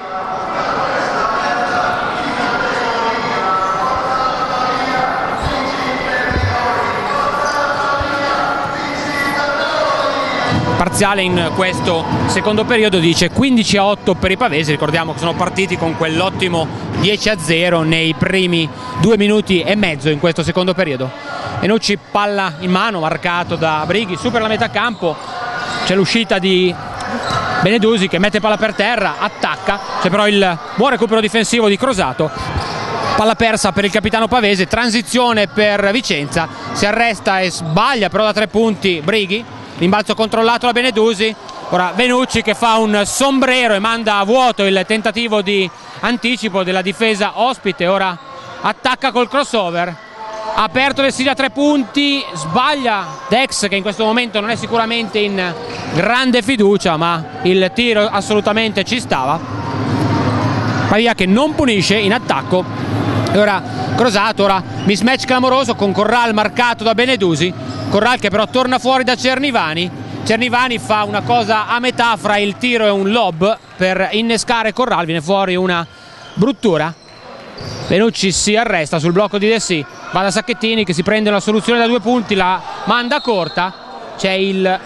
Parziale in questo secondo periodo dice quindici a otto per i pavesi. Ricordiamo che sono partiti con quell'ottimo dieci a zero nei primi due minuti e mezzo in questo secondo periodo. Venucci palla in mano, marcato da Brighi, supera la metà campo, c'è l'uscita di Benedusi che mette palla per terra, attacca, c'è però il buon recupero difensivo di Crosato. Palla persa per il capitano pavese, transizione per Vicenza, si arresta e sbaglia però da tre punti Brighi. Rimbalzo controllato da Benedusi, ora Venucci che fa un sombrero e manda a vuoto il tentativo di anticipo della difesa ospite. Ora attacca col crossover, ha aperto Dessì da tre punti, sbaglia Dex che in questo momento non è sicuramente in grande fiducia, ma il tiro assolutamente ci stava. Pavia che non punisce in attacco, e ora Crosato, ora mismatch clamoroso con Corral marcato da Benedusi. Corral che però torna fuori da Cernivani. Cernivani fa una cosa a metà fra il tiro e un lob per innescare Corral, viene fuori una bruttura. Venucci si arresta sul blocco di Dessì, va da Sacchettini che si prende una soluzione da due punti, la manda corta, c'è il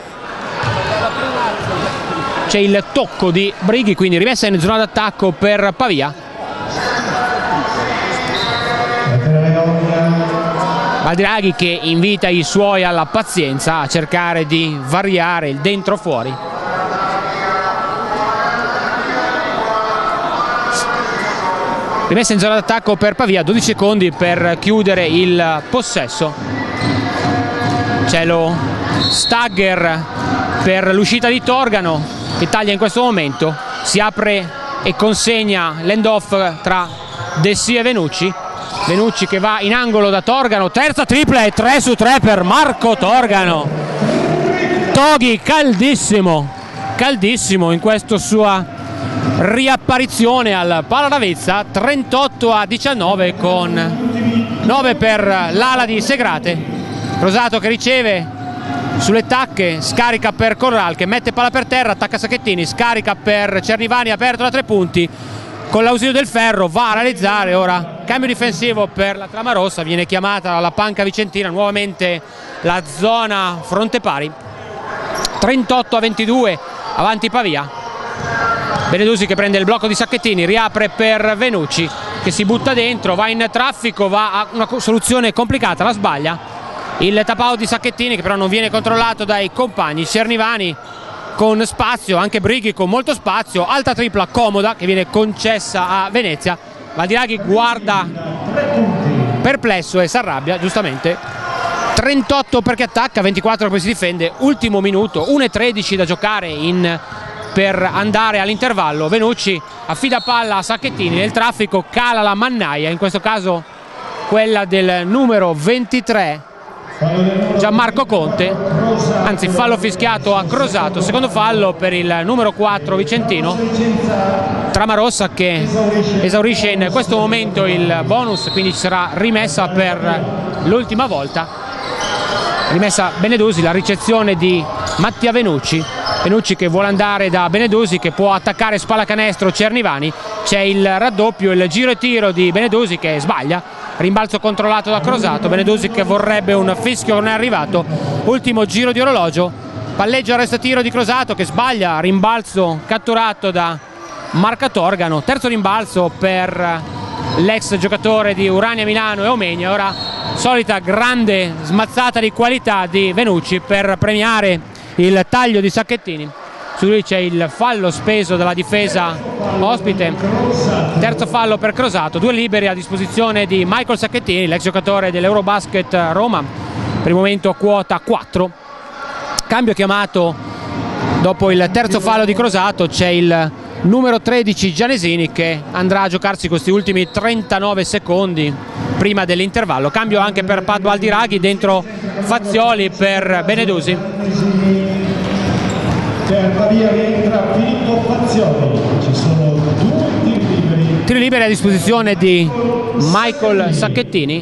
c'è il tocco di Brighi, quindi rimessa in zona d'attacco per Pavia. Valdiraghi che invita i suoi alla pazienza, a cercare di variare il dentro fuori. Rimessa in zona d'attacco per Pavia, dodici secondi per chiudere il possesso. C'è lo stagger per l'uscita di Torgano che taglia in questo momento, si apre e consegna l'end-off tra Dessì e Venucci. Venucci che va in angolo da Torgano, terza tripla e tre su tre per Marco Torgano. Toghi caldissimo caldissimo in questa sua riapparizione al Pallavezza. Trentotto a diciannove con nove per l'ala di Segrate. Crosato che riceve sulle tacche, scarica per Corral che mette palla per terra, attacca Sacchettini, scarica per Cernivani aperto da tre punti, con l'ausilio del ferro va a realizzare. Ora cambio difensivo per la Trama Rossa, viene chiamata alla panca vicentina nuovamente la zona fronte pari. Trentotto a ventidue avanti Pavia. Benedusi che prende il blocco di Sacchettini, riapre per Venucci che si butta dentro, va in traffico, va a una soluzione complicata, la sbaglia. Il tap out di Sacchettini che però non viene controllato dai compagni. Cernivani con spazio, anche Brighi con molto spazio, alta tripla comoda che viene concessa a Venezia. Valdiraghi guarda perplesso e si arrabbia giustamente. Trentotto perché attacca, ventiquattro perché si difende, ultimo minuto, uno e tredici da giocare in, per andare all'intervallo. Venucci affida palla a Sacchettini, nel traffico cala la mannaia, in questo caso quella del numero ventitré Gianmarco Conte, anzi fallo fischiato a Crosato, secondo fallo per il numero quattro vicentino. Trama Rossa che esaurisce in questo momento il bonus, quindi ci sarà rimessa per l'ultima volta. Rimessa Benedusi, la ricezione di Mattia Venucci. Venucci che vuole andare da Benedusi che può attaccare spallacanestro Cernivani, c'è il raddoppio, il giro e tiro di Benedusi che sbaglia, rimbalzo controllato da Crosato. Benedusi che vorrebbe un fischio, non è arrivato, ultimo giro di orologio, palleggio arresto tiro di Crosato che sbaglia, rimbalzo catturato da Marca Torgano, terzo rimbalzo per l'ex giocatore di Urania Milano e Omegna. Ora solita grande smazzata di qualità di Venucci per premiare il taglio di Sacchettini. Su lui c'è il fallo speso dalla difesa ospite, terzo fallo per Crosato, due liberi a disposizione di Michael Sacchettini, l'ex giocatore dell'Eurobasket Roma, per il momento quota quattro. Cambio chiamato dopo il terzo fallo di Crosato, c'è il numero tredici Gianesini che andrà a giocarsi questi ultimi trentanove secondi prima dell'intervallo. Cambio anche per Pat Valdiraghi, dentro Fazioli per Benedusi. Per Pavia rientra Filippo Fazioli. Ci sono due tiri liberi. Tiri liberi a disposizione di Michael Sacchettini.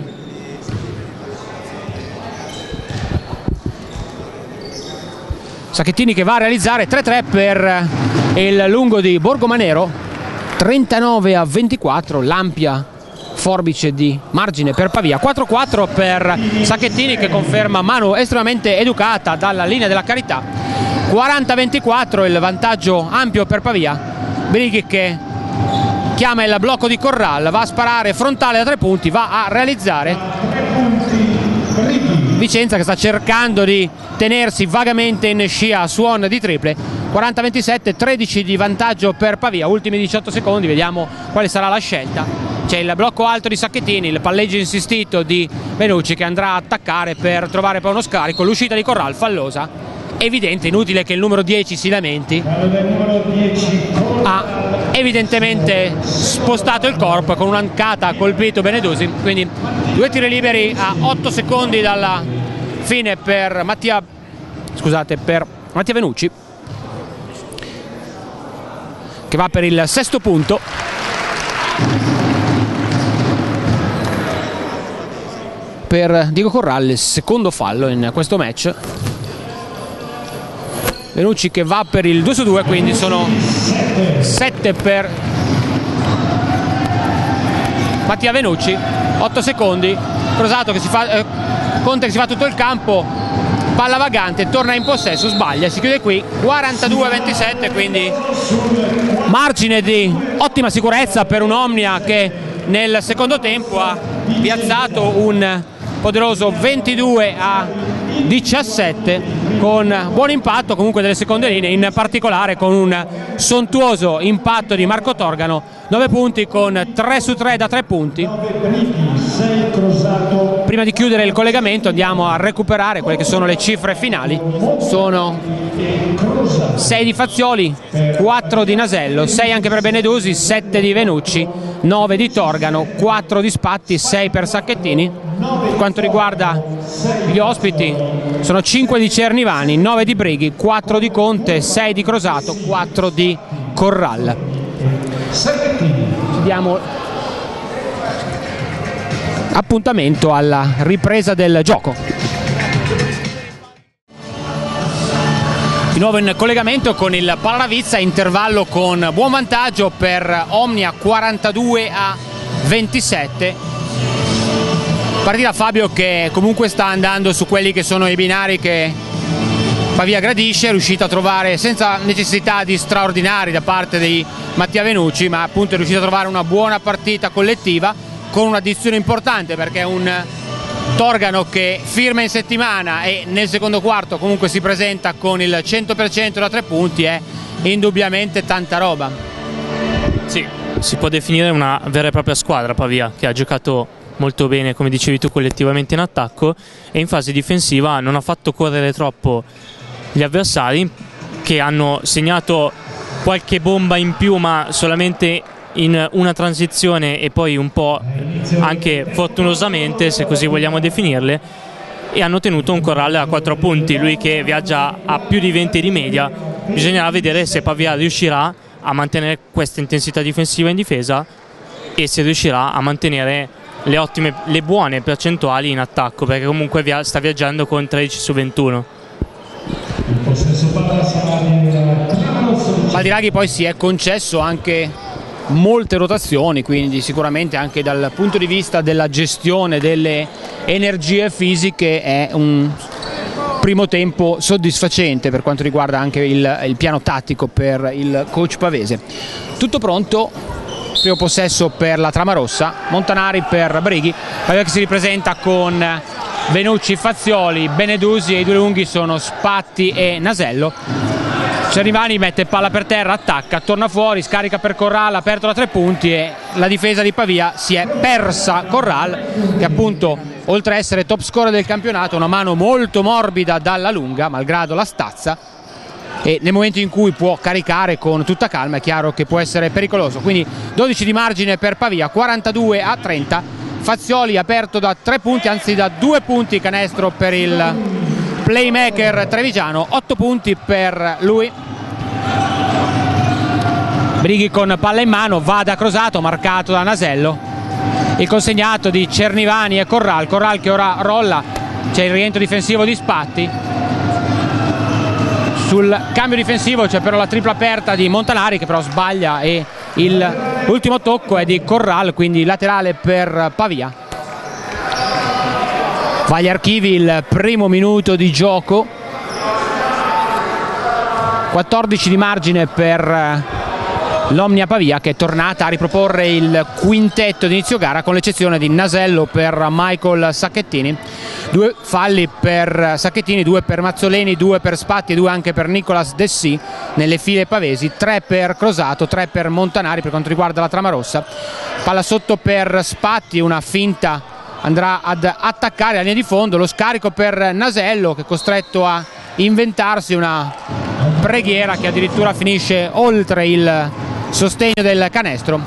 Sacchettini che va a realizzare tre tre per il lungo di Borgomanero. Trentanove a ventiquattro, l'ampia forbice di margine per Pavia. Quattro quattro per Sacchettini che conferma mano estremamente educata dalla linea della carità. quaranta a ventiquattro il vantaggio ampio per Pavia. Brighi che chiama il blocco di Corral, va a sparare frontale da tre punti, va a realizzare. Vicenza che sta cercando di tenersi vagamente in scia a suon di triple. Quaranta a ventisette, tredici di vantaggio per Pavia, ultimi diciotto secondi, vediamo quale sarà la scelta. C'è il blocco alto di Sacchettini, il palleggio insistito di Venucci che andrà a attaccare per trovare poi uno scarico, l'uscita di Corral fallosa. Evidente, inutile che il numero dieci si lamenti, ha evidentemente spostato il corpo, con un'ancata ha colpito Benedusi, quindi due tiri liberi a otto secondi dalla fine per Mattia, scusate, per Mattia Venucci che va per il sesto punto. Per Diego Corral il secondo fallo in questo match. Venucci che va per il due su due, quindi sono sette per Mattia Venucci. Otto secondi. Crosato che si fa, eh, Conte che si fa tutto il campo, palla vagante, torna in possesso, sbaglia, si chiude qui. Quarantadue a ventisette, quindi margine di ottima sicurezza per un Omnia che nel secondo tempo ha piazzato un poderoso ventidue a diciassette con buon impatto comunque delle seconde linee, in particolare con un sontuoso impatto di Marco Torgano, nove punti con tre su tre da tre punti. Prima di chiudere il collegamento andiamo a recuperare quelle che sono le cifre finali. Sono sei di Fazioli, quattro di Nasello, sei anche per Benedusi, sette di Venucci, nove di Torgano, quattro di Spatti, sei per Sacchettini. Per quanto riguarda gli ospiti sono cinque di Cernivani, Cernivani, nove di Brighi, quattro di Conte, sei di Crosato, quattro di Corral. Diamo appuntamento alla ripresa del gioco. Di nuovo in collegamento con il Pallaravizza, intervallo con buon vantaggio per Omnia, quarantadue a ventisette. Partita, Fabio, che comunque sta andando su quelli che sono i binari che Pavia gradisce, è riuscita a trovare senza necessità di straordinari da parte di Mattia Venucci, ma appunto è riuscita a trovare una buona partita collettiva con un'addizione importante, perché è un Torgano che firma in settimana e nel secondo quarto comunque si presenta con il cento per cento da tre punti, è indubbiamente tanta roba. Sì, si può definire una vera e propria squadra Pavia, che ha giocato molto bene, come dicevi tu, collettivamente in attacco, e in fase difensiva non ha fatto correre troppo gli avversari, che hanno segnato qualche bomba in più ma solamente in una transizione e poi un po' anche fortunosamente, se così vogliamo definirle, e hanno tenuto un Corral a quattro punti. Lui che viaggia a più di venti di media, bisognerà vedere se Pavia riuscirà a mantenere questa intensità difensiva in difesa e se riuscirà a mantenere le ottime, le buone percentuali in attacco, perché comunque via, sta viaggiando con tredici su ventuno. Baldiraghi poi si è concesso anche molte rotazioni, quindi sicuramente anche dal punto di vista della gestione delle energie fisiche è un primo tempo soddisfacente per quanto riguarda anche il, il piano tattico per il coach pavese. Tutto pronto, primo possesso per la trama rossa, Montanari per Brighi, Pavia che si ripresenta con Venucci, Fazioli, Benedusi, e i due lunghi sono Spatti e Nasello. Cernivani mette palla per terra, attacca, torna fuori, scarica per Corral, aperto da tre punti, e la difesa di Pavia si è persa. Corral, che appunto oltre a essere top scorer del campionato, una mano molto morbida dalla lunga malgrado la stazza, e nel momento in cui può caricare con tutta calma è chiaro che può essere pericoloso. Quindi dodici di margine per Pavia, quarantadue a trenta. Fazioli aperto da tre punti, anzi da due punti, canestro per il playmaker trevigiano, otto punti per lui. Brighi con palla in mano, va da Crosato, marcato da Nasello, il consegnato di Cernivani e Corral, Corral che ora rolla, c'è il rientro difensivo di Spatti. Sul cambio difensivo c'è però la tripla aperta di Montanari, che però sbaglia, e l'ultimo tocco è di Corral, quindi laterale per Pavia. Va agli archivi il primo minuto di gioco, quattordici di margine per l'Omnia Pavia, che è tornata a riproporre il quintetto di inizio gara, con l'eccezione di Nasello per Michael Sacchettini. Due falli per Sacchettini, due per Mazzoleni, due per Spatti e due anche per Nicolas Dessì nelle file pavesi, tre per Crosato, tre per Montanari per quanto riguarda la trama rossa. Palla sotto per Spatti, una finta andrà ad attaccare la linea di fondo, lo scarico per Nasello, che è costretto a inventarsi una preghiera che addirittura finisce oltre il sostegno del canestro.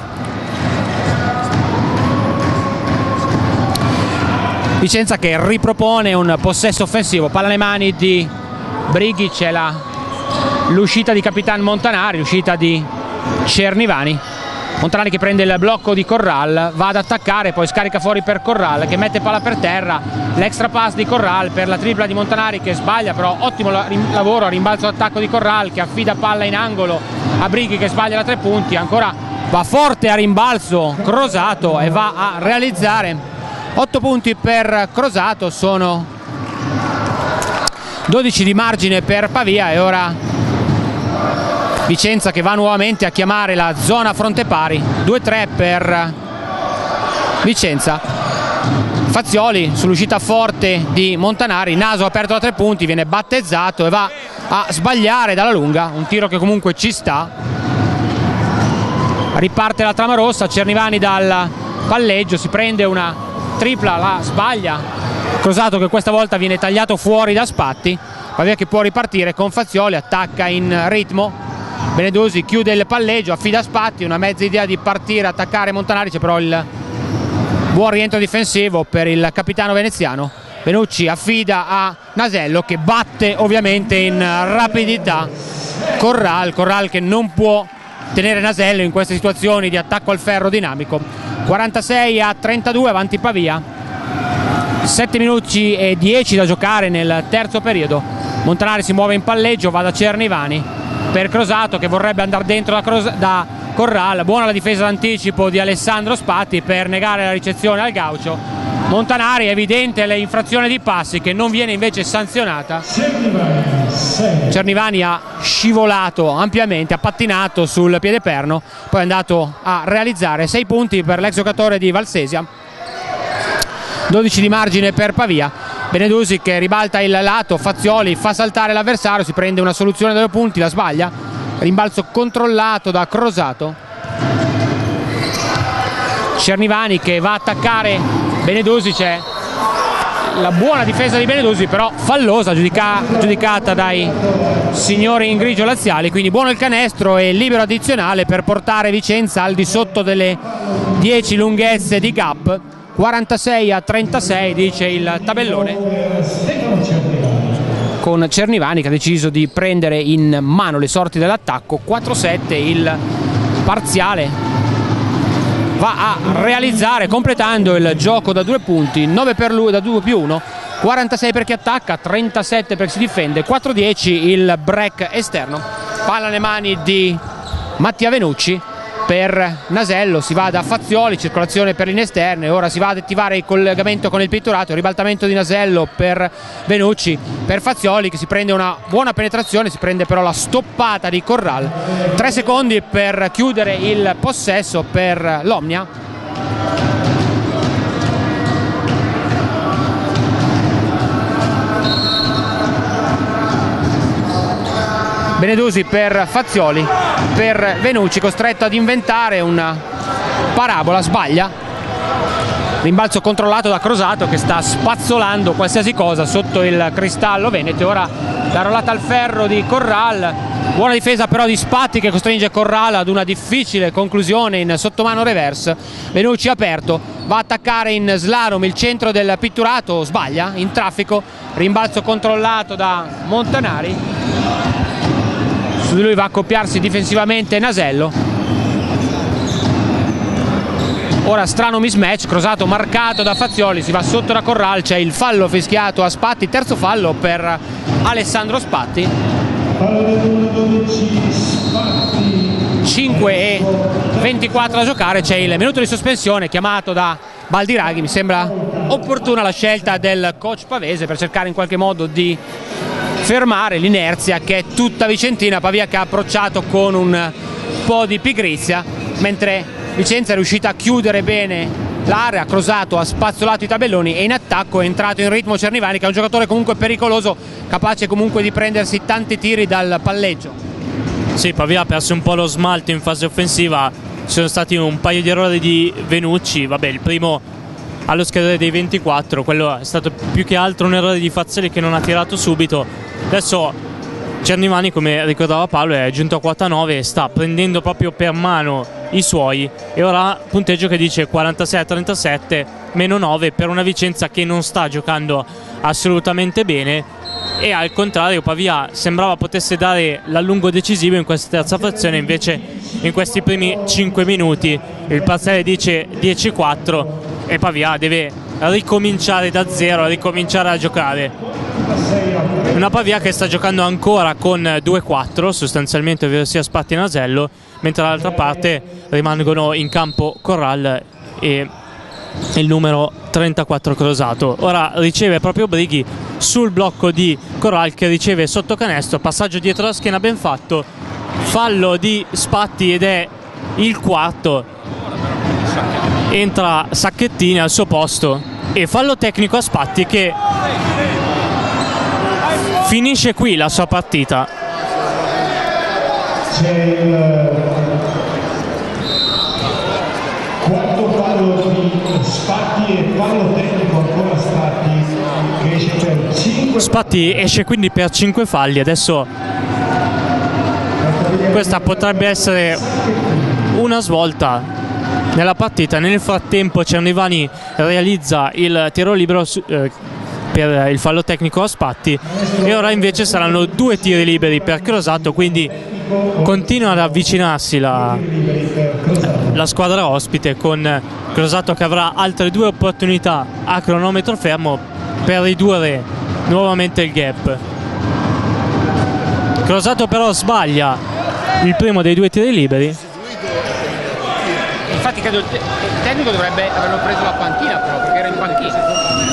Vicenza che ripropone un possesso offensivo, palla alle mani di Brighi, c'è l'uscita di Capitan Montanari, l'uscita di Cernivani. Montanari che prende il blocco di Corral, va ad attaccare, poi scarica fuori per Corral che mette palla per terra, l'extra pass di Corral per la tripla di Montanari che sbaglia, però ottimo lavoro a rimbalzo d'attacco di Corral che affida palla in angolo a Brighi che sbaglia da tre punti, ancora va forte a rimbalzo Crosato e va a realizzare otto punti per Crosato, sono dodici di margine per Pavia, e ora Vicenza che va nuovamente a chiamare la zona fronte pari. Due tre per Vicenza. Fazioli sull'uscita forte di Montanari, naso aperto da tre punti, viene battezzato e va a sbagliare dalla lunga, un tiro che comunque ci sta. Riparte la trama rossa, Cernivani dal palleggio, si prende una tripla, la sbaglia Crosato che questa volta viene tagliato fuori da Spatti. Pavia che può ripartire con Fazioli, attacca in ritmo, Benedusi chiude il palleggio, affida Spatti, una mezza idea di partire, attaccare Montanari, c'è però il buon rientro difensivo per il capitano veneziano. Benucci affida a Nasello, che batte ovviamente in rapidità Corral, Corral che non può tenere Nasello in queste situazioni di attacco al ferro dinamico. quarantasei a trentadue avanti Pavia, sette minuti e dieci da giocare nel terzo periodo. Montanari si muove in palleggio, va da Cernivani per Crosato che vorrebbe andare dentro da, Cros da Corral. Buona la difesa d'anticipo di Alessandro Spatti per negare la ricezione al gaucho. Montanari, evidente l'infrazione di passi che non viene invece sanzionata. Cernivani ha scivolato ampiamente, ha pattinato sul piedeperno, poi è andato a realizzare sei punti per l'ex giocatore di Valsesia. dodici di margine per Pavia. Benedusi che ribalta il lato, Fazioli fa saltare l'avversario, si prende una soluzione da due punti, la sbaglia. Rimbalzo controllato da Crosato. Cernivani che va a attaccare Benedusi, c'è la buona difesa di Benedusi, però fallosa, giudica, giudicata dai signori in grigio laziali, quindi buono il canestro e libero addizionale per portare Vicenza al di sotto delle dieci lunghezze di gap. quarantasei a trentasei dice il tabellone, con Cernivani che ha deciso di prendere in mano le sorti dell'attacco. quattro sette il parziale, va a realizzare completando il gioco da due punti, nove per lui da due più uno, quarantasei per chi attacca, trentasette per chi si difende, quattro dieci il break esterno. Palla nelle mani di Mattia Benucci per Nasello, si va da Fazioli, circolazione per linee esterne, ora si va ad attivare il collegamento con il pitturato, ribaltamento di Nasello per Benucci, per Fazioli che si prende una buona penetrazione, si prende però la stoppata di Corral. Tre secondi per chiudere il possesso per l'Omnia. Benedusi per Fazioli, per Benucci, costretto ad inventare una parabola, sbaglia. Rimbalzo controllato da Crosato che sta spazzolando qualsiasi cosa sotto il cristallo veneto. Ora la rollata al ferro di Corral, buona difesa però di Spatti che costringe Corral ad una difficile conclusione in sottomano reverse. Benucci aperto, va a attaccare in slalom il centro del pitturato, sbaglia in traffico. Rimbalzo controllato da Montanari, su di lui va a accoppiarsi difensivamente Nasello. Ora strano mismatch, Crosato marcato da Fazioli, si va sotto da Corral, c'è il fallo fischiato a Spatti, terzo fallo per Alessandro Spatti. cinque e ventiquattro da giocare, c'è il minuto di sospensione chiamato da Baldiraghi. Mi sembra opportuna la scelta del coach pavese per cercare in qualche modo di fermare l'inerzia che è tutta vicentina. Pavia che ha approcciato con un po' di pigrizia, mentre Vicenza è riuscita a chiudere bene l'area. Crosato ha spazzolato i tabelloni e in attacco è entrato in ritmo Cernivani, che è un giocatore comunque pericoloso, capace comunque di prendersi tanti tiri dal palleggio. Sì, Pavia ha perso un po' lo smalto in fase offensiva, ci sono stati un paio di errori di Benucci, vabbè il primo allo scadere dei ventiquattro, quello è stato più che altro un errore di Fazioli che non ha tirato subito. Adesso Cernivani, come ricordava Paolo, è giunto a quota nove e sta prendendo proprio per mano i suoi, e ora punteggio che dice quarantasei a trentasette, meno nove per una Vicenza che non sta giocando assolutamente bene, e al contrario Pavia sembrava potesse dare l'allungo decisivo in questa terza frazione, invece in questi primi cinque minuti il parziale dice dieci a quattro e Pavia deve ricominciare da zero, ricominciare a giocare. Una Pavia che sta giocando ancora con due quattro sostanzialmente, ovvero sia Spatti e Nasello, mentre dall'altra parte rimangono in campo Corral e il numero trentaquattro Crosato. Ora riceve proprio Brighi sul blocco di Corral che riceve sotto canestro, passaggio dietro la schiena ben fatto, fallo di Spatti ed è il quarto. Entra Sacchettini al suo posto e fallo tecnico a Spatti che finisce qui la sua partita. C'è il quarto fallo di Spatti e fallo tecnico ancora Spatti che esce per cinque. Spatti esce quindi per cinque falli. Adesso questa potrebbe essere una svolta nella partita. Nel frattempo Cernivani realizza il tiro libero su, eh, per il fallo tecnico a Spatti, e ora invece saranno due tiri liberi per Crosato, quindi continua ad avvicinarsi la, la squadra ospite, con Crosato che avrà altre due opportunità a cronometro fermo per ridurre nuovamente il gap. Crosato però sbaglia il primo dei due tiri liberi. Infatti credo il tecnico dovrebbe averlo preso la panchina, però, perché era in panchina.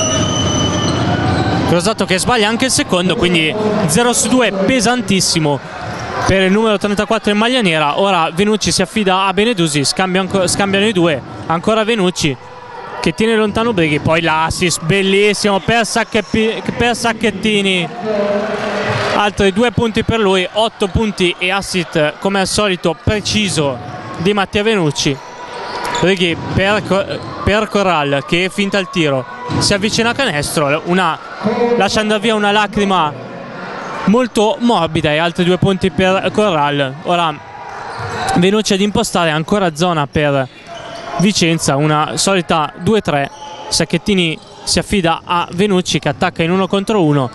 Crosato che sbaglia anche il secondo, quindi zero su due pesantissimo per il numero trentaquattro in maglia nera. Ora Venucci si affida a Benedusi, scambiano, scambiano i due, ancora Venucci che tiene lontano Brighi, poi l'assist bellissimo per, Sacchetti, per Sacchettini, altri due punti per lui, otto punti e assist come al solito preciso di Mattia Venucci. Brighi per, per Corral che finta il tiro, si avvicina a canestro, una, lascia andare via una lacrima molto morbida, e altri due punti per Corral. Ora Venucci ad impostare, ancora zona per Vicenza, una solita due tre. Sacchettini si affida a Venucci che attacca in uno contro uno.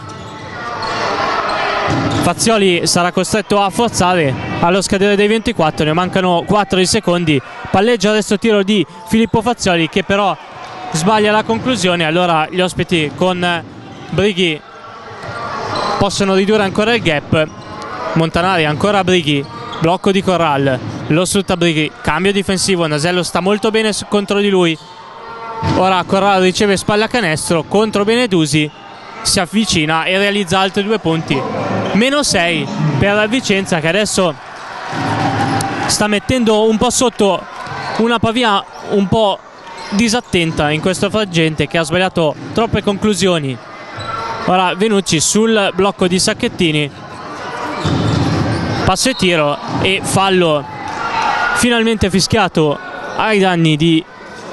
Fazioli sarà costretto a forzare allo scadere dei ventiquattro, ne mancano quattro di secondi. Palleggia adesso tiro di Filippo Fazioli che però sbaglia la conclusione. Allora gli ospiti con Brighi possono ridurre ancora il gap. Montanari ancora Brighi, blocco di Corral, lo sfrutta Brighi, cambio difensivo, Nasello sta molto bene contro di lui. Ora Corral riceve spalla canestro contro Benedusi, si avvicina e realizza altri due punti. Meno sei per Vicenza che adesso sta mettendo un po' sotto una Pavia un po' disattenta in questo frangente, che ha sbagliato troppe conclusioni. Ora Venucci sul blocco di Sacchettini, passo e tiro e fallo finalmente fischiato ai danni di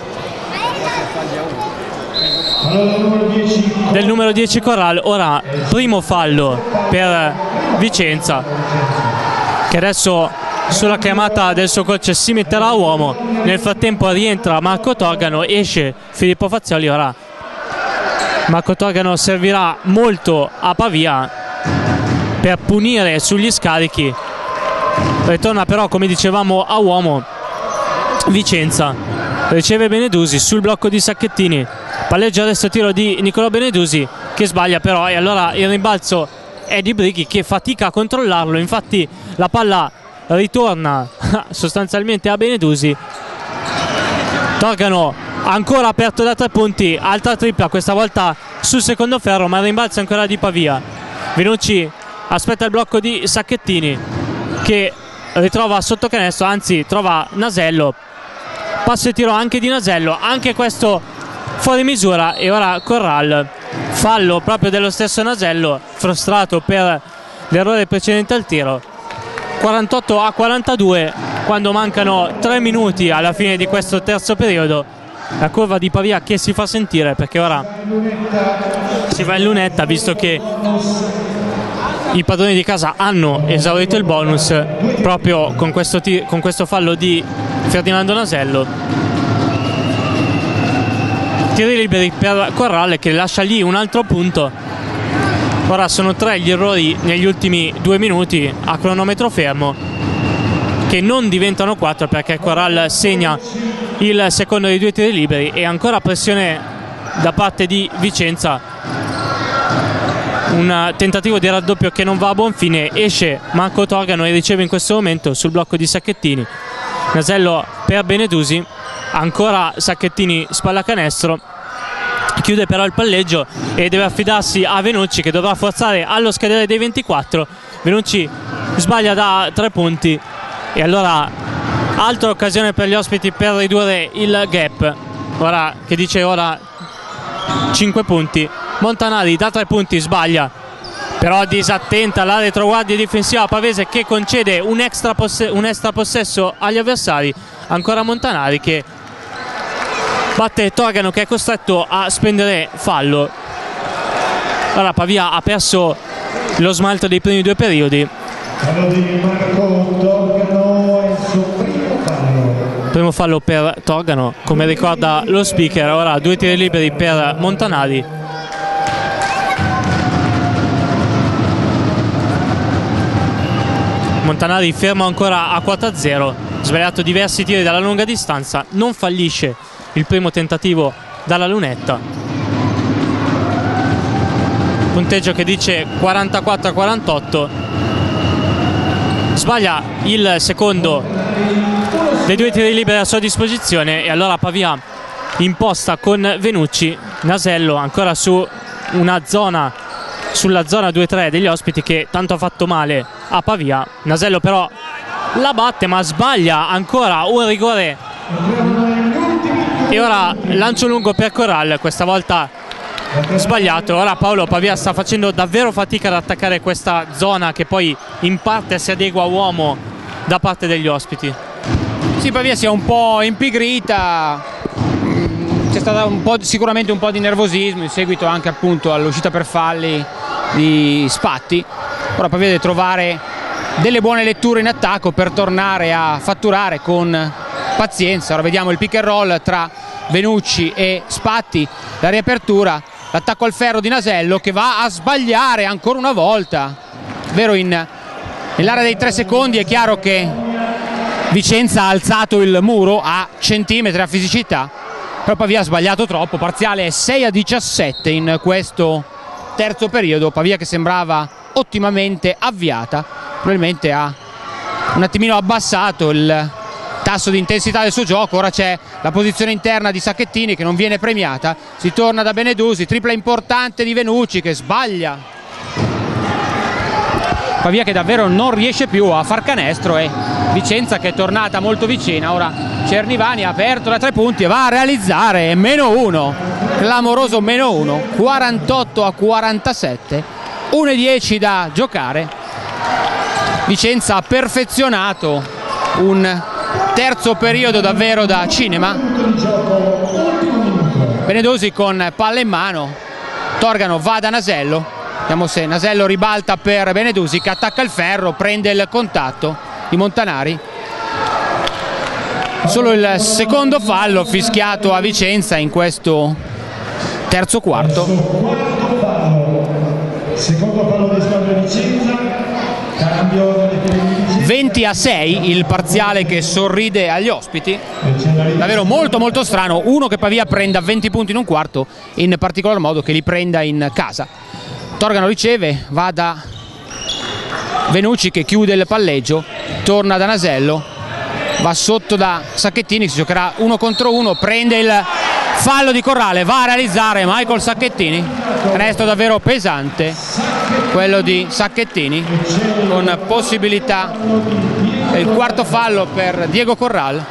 del numero dieci Corral. Ora primo fallo per Vicenza che adesso sulla chiamata del suo coach si metterà a uomo. Nel frattempo rientra Marco Torgano, esce Filippo Fazioli. Ora Marco Torgano servirà molto a Pavia per punire sugli scarichi. Ritorna però, come dicevamo, a uomo Vicenza, riceve Benedusi sul blocco di Sacchettini, palleggia adesso tiro di Nicolò Benedusi che sbaglia però, e allora il rimbalzo è di Brighi che fatica a controllarlo. Infatti la palla ritorna sostanzialmente a Benedusi. Torgano ancora aperto da tre punti, altra tripla questa volta sul secondo ferro, ma il rimbalzo ancora di Pavia. Venucci aspetta il blocco di Sacchettini che ritrova sotto canestro, anzi trova Nasello, passo e tiro anche di Nasello, anche questo fuori misura. E ora Corral, fallo proprio dello stesso Nasello, frustrato per l'errore precedente al tiro. quarantotto a quarantadue quando mancano tre minuti alla fine di questo terzo periodo. La curva di Pavia che si fa sentire, perché ora si va in lunetta, visto che i padroni di casa hanno esaurito il bonus proprio con questo, con questo fallo di Ferdinando Nasello. Tiri liberi per Corral che lascia lì un altro punto. Ora sono tre gli errori negli ultimi due minuti a cronometro fermo, che non diventano quattro perché Corral segna il secondo dei due tiri liberi. E ancora pressione da parte di Vicenza, un tentativo di raddoppio che non va a buon fine. Esce Marco Torgano e riceve in questo momento sul blocco di Sacchettini. Nasello per Benedusi, ancora Sacchettini spalla canestro, chiude però il palleggio e deve affidarsi a Venucci che dovrà forzare allo scadere dei ventiquattro. Venucci sbaglia da tre punti e allora altra occasione per gli ospiti per ridurre il gap. Ora che dice ora cinque punti. Montanari da tre punti sbaglia, però disattenta la retroguardia difensiva pavese che concede un extra, posse un extra possesso agli avversari. Ancora Montanari che batte Torgano che è costretto a spendere fallo. Ora Pavia ha perso lo smalto dei primi due periodi. Primo fallo per Torgano, come ricorda lo speaker. Ora due tiri liberi per Montanari. Montanari ferma ancora a quattro a zero, sbagliato diversi tiri dalla lunga distanza, non fallisce il primo tentativo dalla lunetta. Punteggio che dice quarantaquattro a quarantotto. Sbaglia il secondo dei due tiri liberi a sua disposizione e allora Pavia imposta con Venucci. Nasello ancora su una zona, sulla zona due tre degli ospiti, che tanto ha fatto male a Pavia. Nasello però la batte ma sbaglia ancora un rigore e ora lancio lungo per Corral, questa volta sbagliato. Ora Paolo Pavia sta facendo davvero fatica ad attaccare questa zona che poi in parte si adegua a uomo da parte degli ospiti. Sì, Pavia si è un po' impigrita, c'è stato un po', sicuramente un po' di nervosismo in seguito anche appunto all'uscita per falli di Spatti. Ora Pavia deve trovare delle buone letture in attacco per tornare a fatturare con pazienza. Ora vediamo il pick and roll tra Venucci e Spatti, la riapertura, l'attacco al ferro di Nasello che va a sbagliare ancora una volta, vero, in, nell'area dei tre secondi. È chiaro che Vicenza ha alzato il muro a centimetri a fisicità, però Pavia ha sbagliato troppo. Parziale è sei a diciassette in questo terzo periodo. Pavia che sembrava ottimamente avviata, probabilmente ha un attimino abbassato il tasso di intensità del suo gioco. Ora c'è la posizione interna di Sacchettini che non viene premiata, si torna da Benedusi, tripla importante di Venucci che sbaglia. Pavia che davvero non riesce più a far canestro e Vicenza che è tornata molto vicina. Ora Cernivani ha aperto da tre punti e va a realizzare meno uno, clamoroso meno uno, quarantotto a quarantasette, uno e dieci da giocare. Vicenza ha perfezionato un terzo periodo davvero da cinema. Benedusi con palla in mano, Torgano va da Nasello, vediamo se Nasello ribalta per Benedusi che attacca il ferro, prende il contatto di Montanari. Solo il secondo fallo fischiato a Vicenza in questo terzo quarto. Secondo fallo di squadra Vicenza, cambio venti a sei il parziale che sorride agli ospiti, davvero molto molto strano, uno che Pavia prenda venti punti in un quarto, in particolar modo che li prenda in casa. Torgano riceve, va da Venucci che chiude il palleggio, torna da Nasello, va sotto da Sacchettini, si giocherà uno contro uno, prende il fallo di Corrale, va a realizzare Michael Sacchettini, resto davvero pesante quello di Sacchettini, con possibilità del quarto fallo per Diego Corral.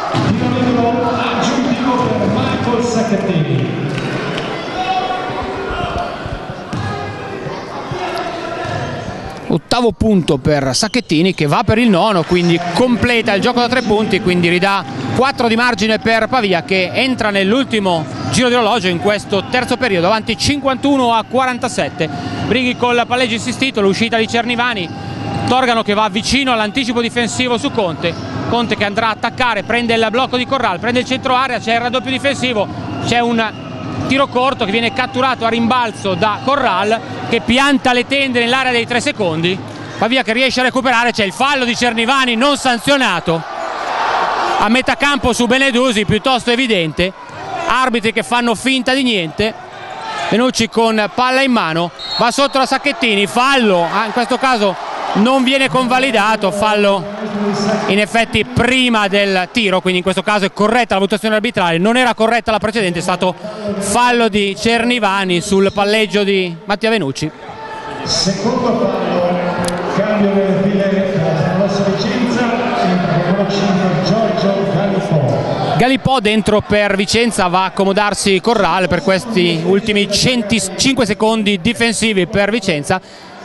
Ottavo punto per Sacchettini che va per il nono, quindi completa il gioco da tre punti, quindi ridà quattro di margine per Pavia che entra nell'ultimo giro di orologio in questo terzo periodo, avanti cinquantuno a quarantasette. Brighi col palleggio insistito, l'uscita di Cernivani, Torgano che va vicino all'anticipo difensivo su Conte, Conte che andrà a attaccare, prende il blocco di Corral, prende il centro area, c'è il raddoppio difensivo, c'è un tiro corto che viene catturato a rimbalzo da Corral che pianta le tende nell'area dei tre secondi. Pavia che riesce a recuperare, c'è il fallo di Cernivani non sanzionato a metà campo su Benedusi, piuttosto evidente, arbitri che fanno finta di niente. Venucci con palla in mano, va sotto la Sacchettini, fallo, ah, in questo caso non viene convalidato, fallo in effetti prima del tiro, quindi in questo caso è corretta la valutazione arbitrale, non era corretta la precedente, è stato fallo di Cernivani sul palleggio di Mattia Venucci. Secondo fallo, cambio nel file della nostra Vicenza, numero cinque Giorgio Galipò. Galipò dentro per Vicenza, va a accomodarsi Corral per questi ultimi cinque secondi difensivi per Vicenza.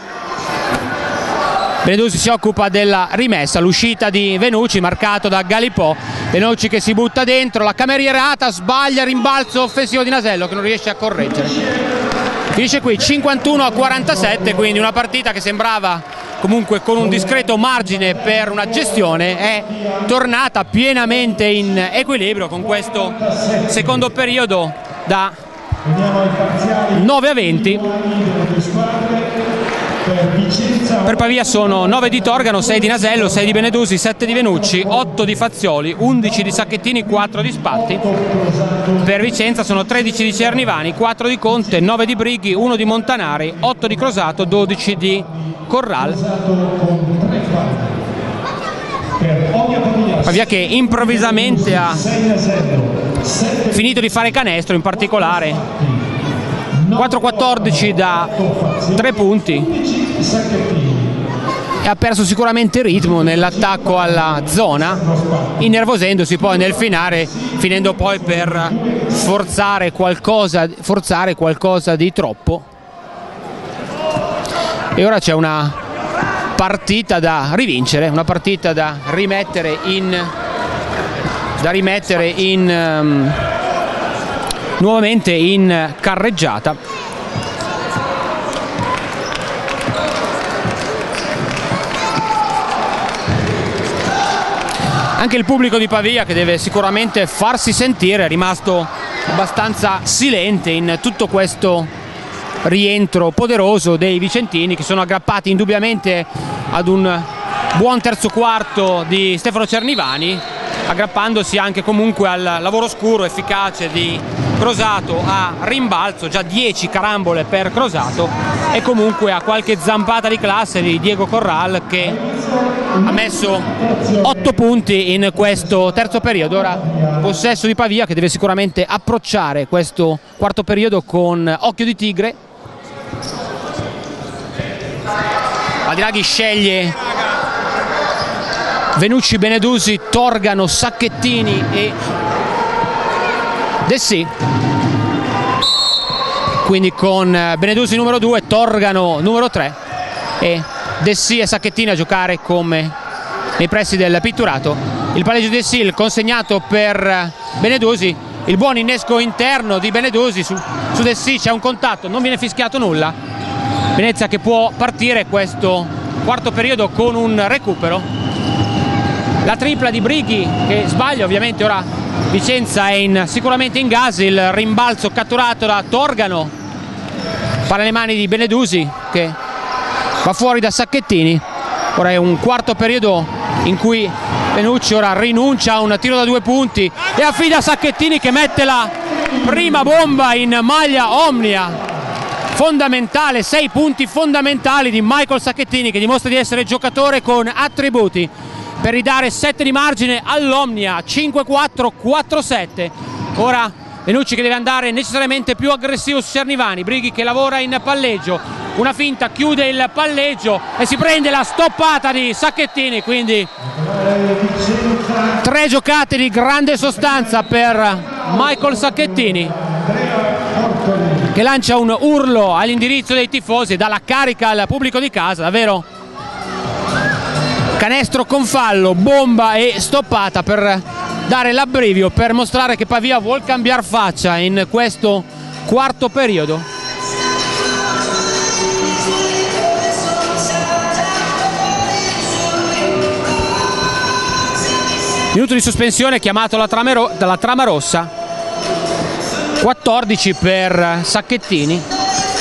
Benedusi si occupa della rimessa, l'uscita di Venucci marcato da Galipò, Venucci che si butta dentro, la camerierata, sbaglia, rimbalzo offensivo di Nasello che non riesce a correggere. Finisce qui cinquantuno a quarantasette, quindi una partita che sembrava comunque con un discreto margine per una gestione è tornata pienamente in equilibrio con questo secondo periodo da nove a venti. Per Pavia sono nove di Torgano, sei di Nasello, sei di Benedusi, sette di Venucci, otto di Fazioli, undici di Sacchettini, quattro di Spatti. Per Vicenza sono tredici di Cernivani, quattro di Conte, nove di Brighi, uno di Montanari, otto di Crosato, dodici di Corral. Pavia che improvvisamente ha finito di fare canestro, in particolare quattro quattordici da tre punti, e ha perso sicuramente ritmo nell'attacco alla zona, innervosendosi poi nel finale, finendo poi per forzare qualcosa, forzare qualcosa di troppo. E ora c'è una partita da rivincere, una partita da rimettere in da rimettere in um, nuovamente in carreggiata. Anche il pubblico di Pavia, che deve sicuramente farsi sentire, è rimasto abbastanza silente in tutto questo rientro poderoso dei vicentini, che sono aggrappati indubbiamente ad un buon terzo quarto di Stefano Cernivani, aggrappandosi anche comunque al lavoro scuro efficace di Crosato a rimbalzo, già dieci carambole per Crosato, e comunque a qualche zampata di classe di Diego Corral, che ha messo otto punti in questo terzo periodo. Ora possesso di Pavia, che deve sicuramente approcciare questo quarto periodo con occhio di tigre. Badiraghi sceglie Venucci, Benedusi, Torgano, Sacchettini e Dessì, quindi con Benedusi numero due, Torgano numero tre e Dessì e Sacchettini a giocare come nei pressi del pitturato. Il palleggio Dessì, il consegnato per Benedusi, il buon innesco interno di Benedusi su, su Dessì, c'è un contatto, non viene fischiato nulla. Venezia che può partire questo quarto periodo con un recupero. La tripla di Brighi che sbaglia, ovviamente ora Vicenza è in, sicuramente in gas. Il rimbalzo catturato da Torgano, palla alle mani di Benedusi che va fuori da Sacchettini. Ora è un quarto periodo in cui Venucci ora rinuncia a un tiro da due punti e affida a Sacchettini, che mette la prima bomba in maglia Omnia. Fondamentale, sei punti fondamentali di Michael Sacchettini, che dimostra di essere giocatore con attributi, per ridare sette di margine all'Omnia, cinque quattro, quattro sette. Ora Venucci che deve andare necessariamente più aggressivo su Cernivani. Brighi che lavora in palleggio, una finta, chiude il palleggio e si prende la stoppata di Sacchettini, quindi tre giocate di grande sostanza per Michael Sacchettini, che lancia un urlo all'indirizzo dei tifosi e dà la carica al pubblico di casa. Davvero canestro con fallo, bomba e stoppata per dare l'abbrivio, per mostrare che Pavia vuol cambiare faccia in questo quarto periodo. Minuto di sospensione chiamato dalla trama rossa, quattordici per Sacchettini.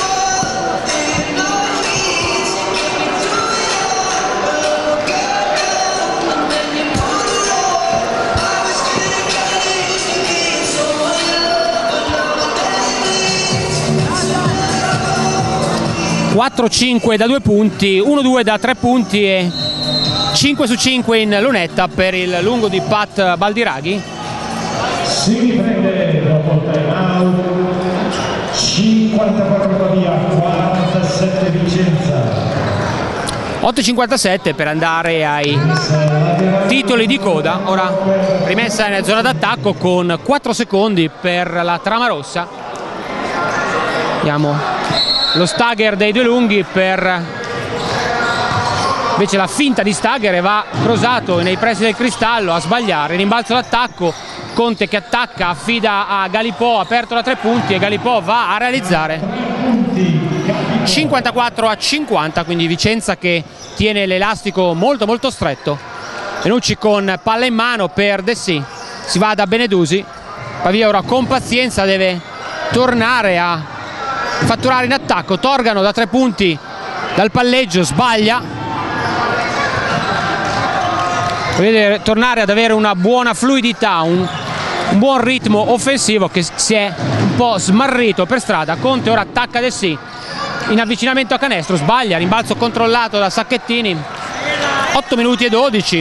quattro cinque da due punti, uno due da tre punti e cinque su cinque in lunetta per il lungo di Pat Badiraghi. Si riprende dopo il time out, cinquantaquattro Pavia, quarantasette Vicenza. otto e cinquantasette per andare ai titoli di coda. Ora rimessa in zona d'attacco con quattro secondi per la trama rossa. Vediamo lo stagger dei due lunghi, per invece la finta di stagger, e va Crosato nei pressi del cristallo a sbagliare. Rimbalzo d'attacco, Conte che attacca, affida a Galipò, aperto da tre punti, e Galipò va a realizzare. cinquantaquattro a cinquanta, quindi Vicenza che tiene l'elastico molto molto stretto. Venucci con palla in mano per Dessì, si va da Benedusi. Pavia ora con pazienza deve tornare a fatturare in attacco. Torgano da tre punti dal palleggio, sbaglia. Vedere, tornare ad avere una buona fluidità, un, un buon ritmo offensivo che si è un po' smarrito per strada. Conte ora attacca De Sì in avvicinamento a canestro, sbaglia, rimbalzo controllato da Sacchettini. otto minuti e dodici.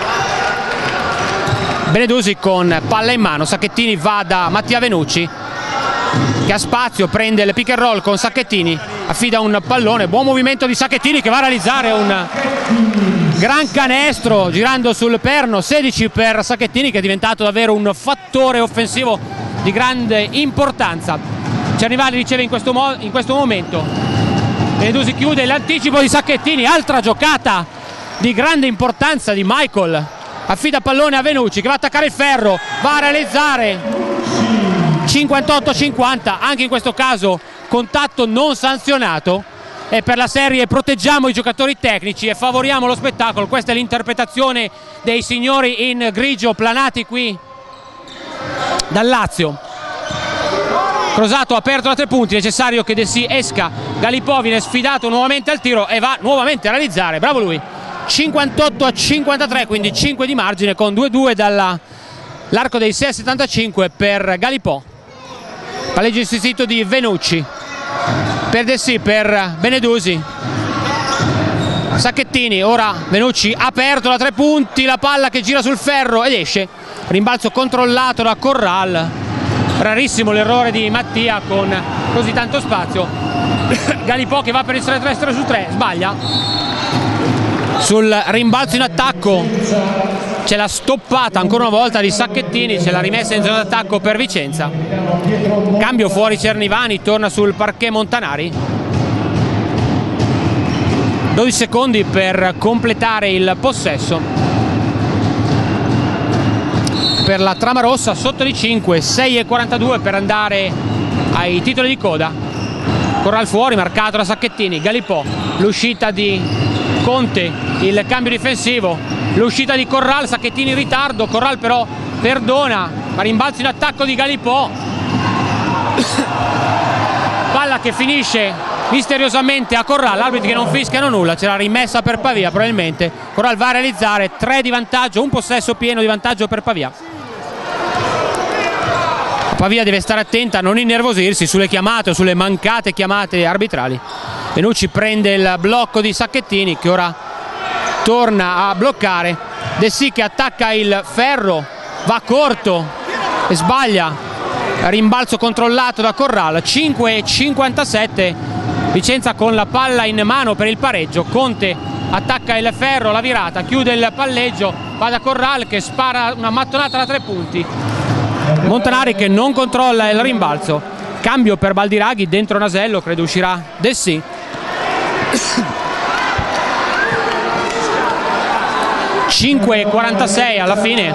Benedusi con palla in mano, Sacchettini va da Mattia Venucci che ha spazio, prende il pick and roll con Sacchettini, affida un pallone, buon movimento di Sacchettini che va a realizzare un gran canestro girando sul perno. Sedici per Sacchettini, che è diventato davvero un fattore offensivo di grande importanza. Cernivali riceve in questo, mo in questo momento. Benedusi chiude l'anticipo di Sacchettini, altra giocata di grande importanza di Michael, affida pallone a Venucci che va a attaccare il ferro, va a realizzare cinquantotto cinquanta, anche in questo caso contatto non sanzionato, e per la serie proteggiamo i giocatori tecnici e favoriamo lo spettacolo. Questa è l'interpretazione dei signori in grigio planati qui dal Lazio. Crosato aperto da tre punti, necessario che De Sì esca, Galipò viene sfidato nuovamente al tiro e va nuovamente a realizzare, bravo lui. Cinquantotto a cinquantatré, quindi cinque di margine con due due dall'arco dei sei settantacinque per Galipò. Palleggio insistito di Venucci per De Sì, per Benedusi. Sacchettini, ora Venucci aperto da tre punti, la palla che gira sul ferro ed esce. Rimbalzo controllato da Corral. Rarissimo l'errore di Mattia con così tanto spazio. Galipò che va per il tre su tre, sbaglia. Sul rimbalzo in attacco c'è la stoppata ancora una volta di Sacchettini, c'è la rimessa in zona d'attacco per Vicenza. Cambio fuori Cernivani, torna sul parquet Montanari. dodici secondi per completare il possesso per la Trama Rossa, sotto di cinque, sei e quarantadue per andare ai titoli di coda. Corral fuori, marcato da Sacchettini. Galipò, l'uscita di Conte, il cambio difensivo, l'uscita di Corral, Sacchettini in ritardo, Corral però perdona, ma rimbalzo in attacco di Galipò. Palla che finisce misteriosamente a Corral, arbitri che non fischiano nulla, c'è la rimessa per Pavia probabilmente. Corral va a realizzare tre di vantaggio, un possesso pieno di vantaggio per Pavia. Pavia deve stare attenta a non innervosirsi sulle chiamate o sulle mancate chiamate arbitrali. Venucci prende il blocco di Sacchettini che ora torna a bloccare. De Sì che attacca il ferro, va corto e sbaglia. Rimbalzo controllato da Corral. Cinque e cinquantasette, Vicenza con la palla in mano per il pareggio. Conte attacca il ferro, la virata, chiude il palleggio, va da Corral che spara una mattonata da tre punti. Montanari che non controlla il rimbalzo. Cambio per Baldiraghi, dentro Nasello, credo uscirà De Sì. cinque e quarantasei alla fine.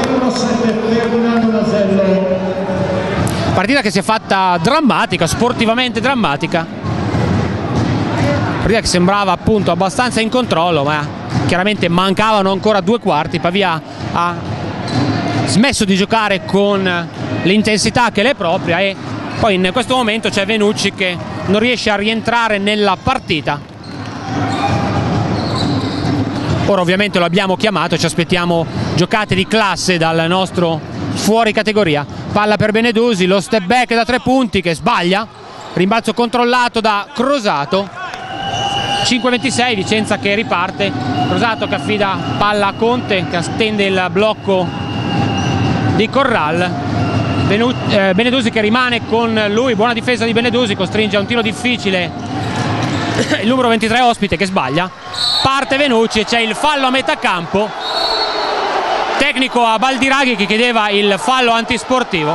Partita che si è fatta drammatica, sportivamente drammatica. Partita che sembrava appunto abbastanza in controllo, ma chiaramente mancavano ancora due quarti. Pavia ha smesso di giocare con l'intensità che le è propria e poi in questo momento c'è Venucci che non riesce a rientrare nella partita. Ora ovviamente lo abbiamo chiamato, ci aspettiamo giocate di classe dal nostro fuori categoria. Palla per Benedusi, lo step back da tre punti che sbaglia, rimbalzo controllato da Crosato. cinque ventisei, Vicenza che riparte, Crosato che affida palla a Conte che attende il blocco di Corral. Benu eh, Benedusi che rimane con lui, buona difesa di Benedusi, costringe a un tiro difficile il numero ventitré ospite che sbaglia. Parte Venucci e c'è il fallo a metà campo, tecnico a Baldiraghi che chiedeva il fallo antisportivo.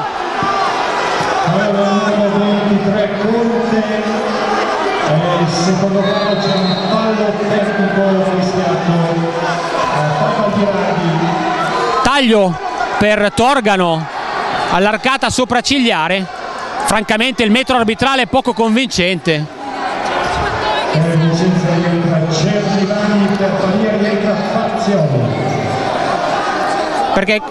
ventitré Conte, il secondo fallo, c'è un fallo tecnico fischiato a Baldiraghi. Taglio per Torgano all'arcata sopraccigliare, francamente il metro arbitrale è poco convincente. Vicenza rientra Cernivani, per Pavia rientra Fazioni. Perché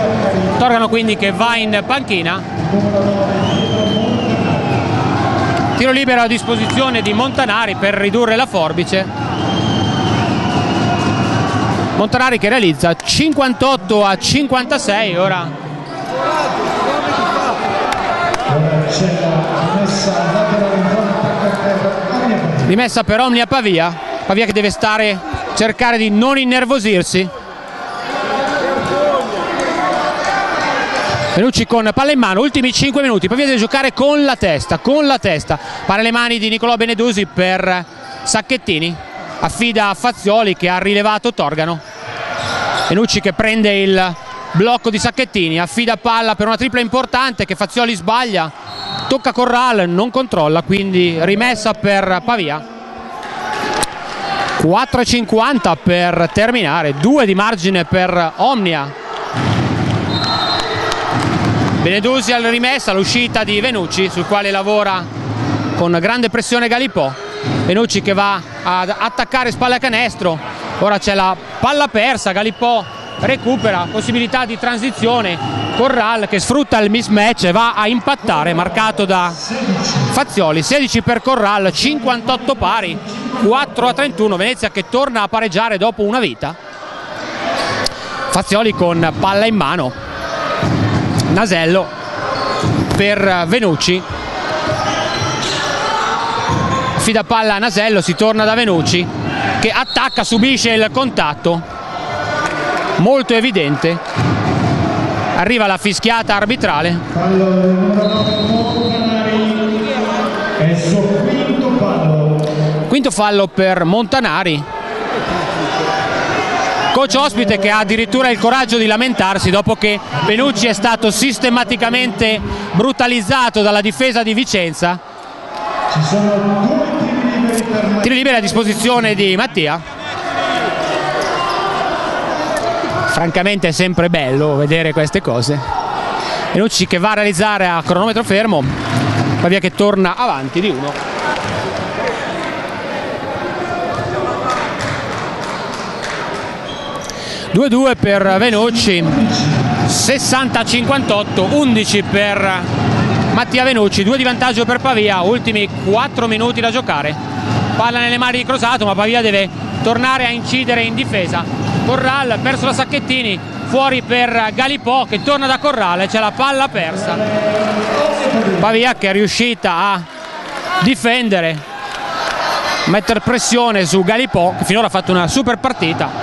Torgano quindi che va in panchina. Tiro libero a disposizione di Montanari per ridurre la forbice. Montanari che realizza cinquantotto a cinquantasei. Ora rimessa per Omnia Pavia. Pavia che deve stare, cercare di non innervosirsi. Venucci con palla in mano, ultimi cinque minuti. Pavia deve giocare con la testa, con la testa. Palla alle mani di Nicolò Benedusi per Sacchettini. Affida a Fazioli che ha rilevato Torgano. Venucci che prende il blocco di Sacchettini, affida palla per una tripla importante che Fazioli sbaglia. Tocca Corral, non controlla, quindi rimessa per Pavia. quattro e cinquanta per terminare, due di margine per Omnia. Benedusi alla rimessa, l'uscita di Venucci sul quale lavora con grande pressione Galipò. Venucci che va ad attaccare spalla a canestro. Ora c'è la palla persa, Galipò recupera, possibilità di transizione. Corral che sfrutta il mismatch e va a impattare, marcato da Fazioli. Sedici per Corral, cinquantotto pari, quattro a trentuno. Venezia che torna a pareggiare dopo una vita. Fazioli con palla in mano, Nasello per Venucci, affida palla a Nasello, si torna da Venucci che attacca, subisce il contatto molto evidente, arriva la fischiata arbitrale. Quinto fallo per Montanari. Coach ospite che ha addirittura il coraggio di lamentarsi dopo che Venucci è stato sistematicamente brutalizzato dalla difesa di Vicenza. Ci sono due tiri liberi per Tiri liberi a disposizione di Mattia. Francamente è sempre bello vedere queste cose. Venucci che va a realizzare a cronometro fermo, Pavia che torna avanti di uno. due a due per Venucci, sessanta a cinquantotto, undici per Mattia Venucci, due di vantaggio per Pavia, ultimi quattro minuti da giocare. Palla nelle mani di Crosato, ma Pavia deve tornare a incidere in difesa. Corral perso da Sacchettini, fuori per Galipò che torna da Corral, c'è la palla persa. Pavia che è riuscita a difendere, mettere pressione su Galipò che finora ha fatto una super partita.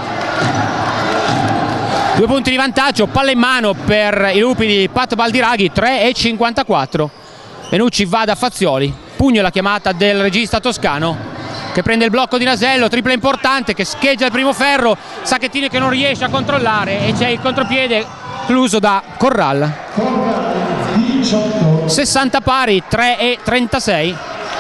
Due punti di vantaggio, palla in mano per i lupi di Pat Baldiraghi, tre e cinquantaquattro. Venucci va da Fazioli, pugno la chiamata del regista toscano che prende il blocco di Nasello, tripla importante che scheggia il primo ferro, Sacchettini che non riesce a controllare e c'è il contropiede chiuso da Corral. sessanta pari, tre e trentasei.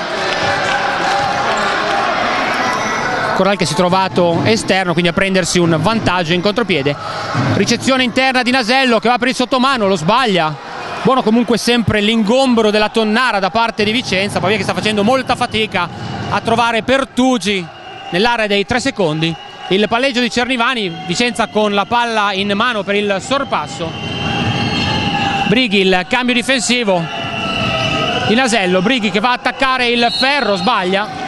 Corral che si è trovato esterno, quindi a prendersi un vantaggio in contropiede. Ricezione interna di Nasello che va per il sottomano, lo sbaglia. Buono comunque sempre l'ingombro della Tonnara da parte di Vicenza. Pavia che sta facendo molta fatica a trovare Pertugi nell'area dei tre secondi. Il palleggio di Cernivani, Vicenza con la palla in mano per il sorpasso. Brighi il cambio difensivo di Nasello, Brighi che va a attaccare il ferro, sbaglia.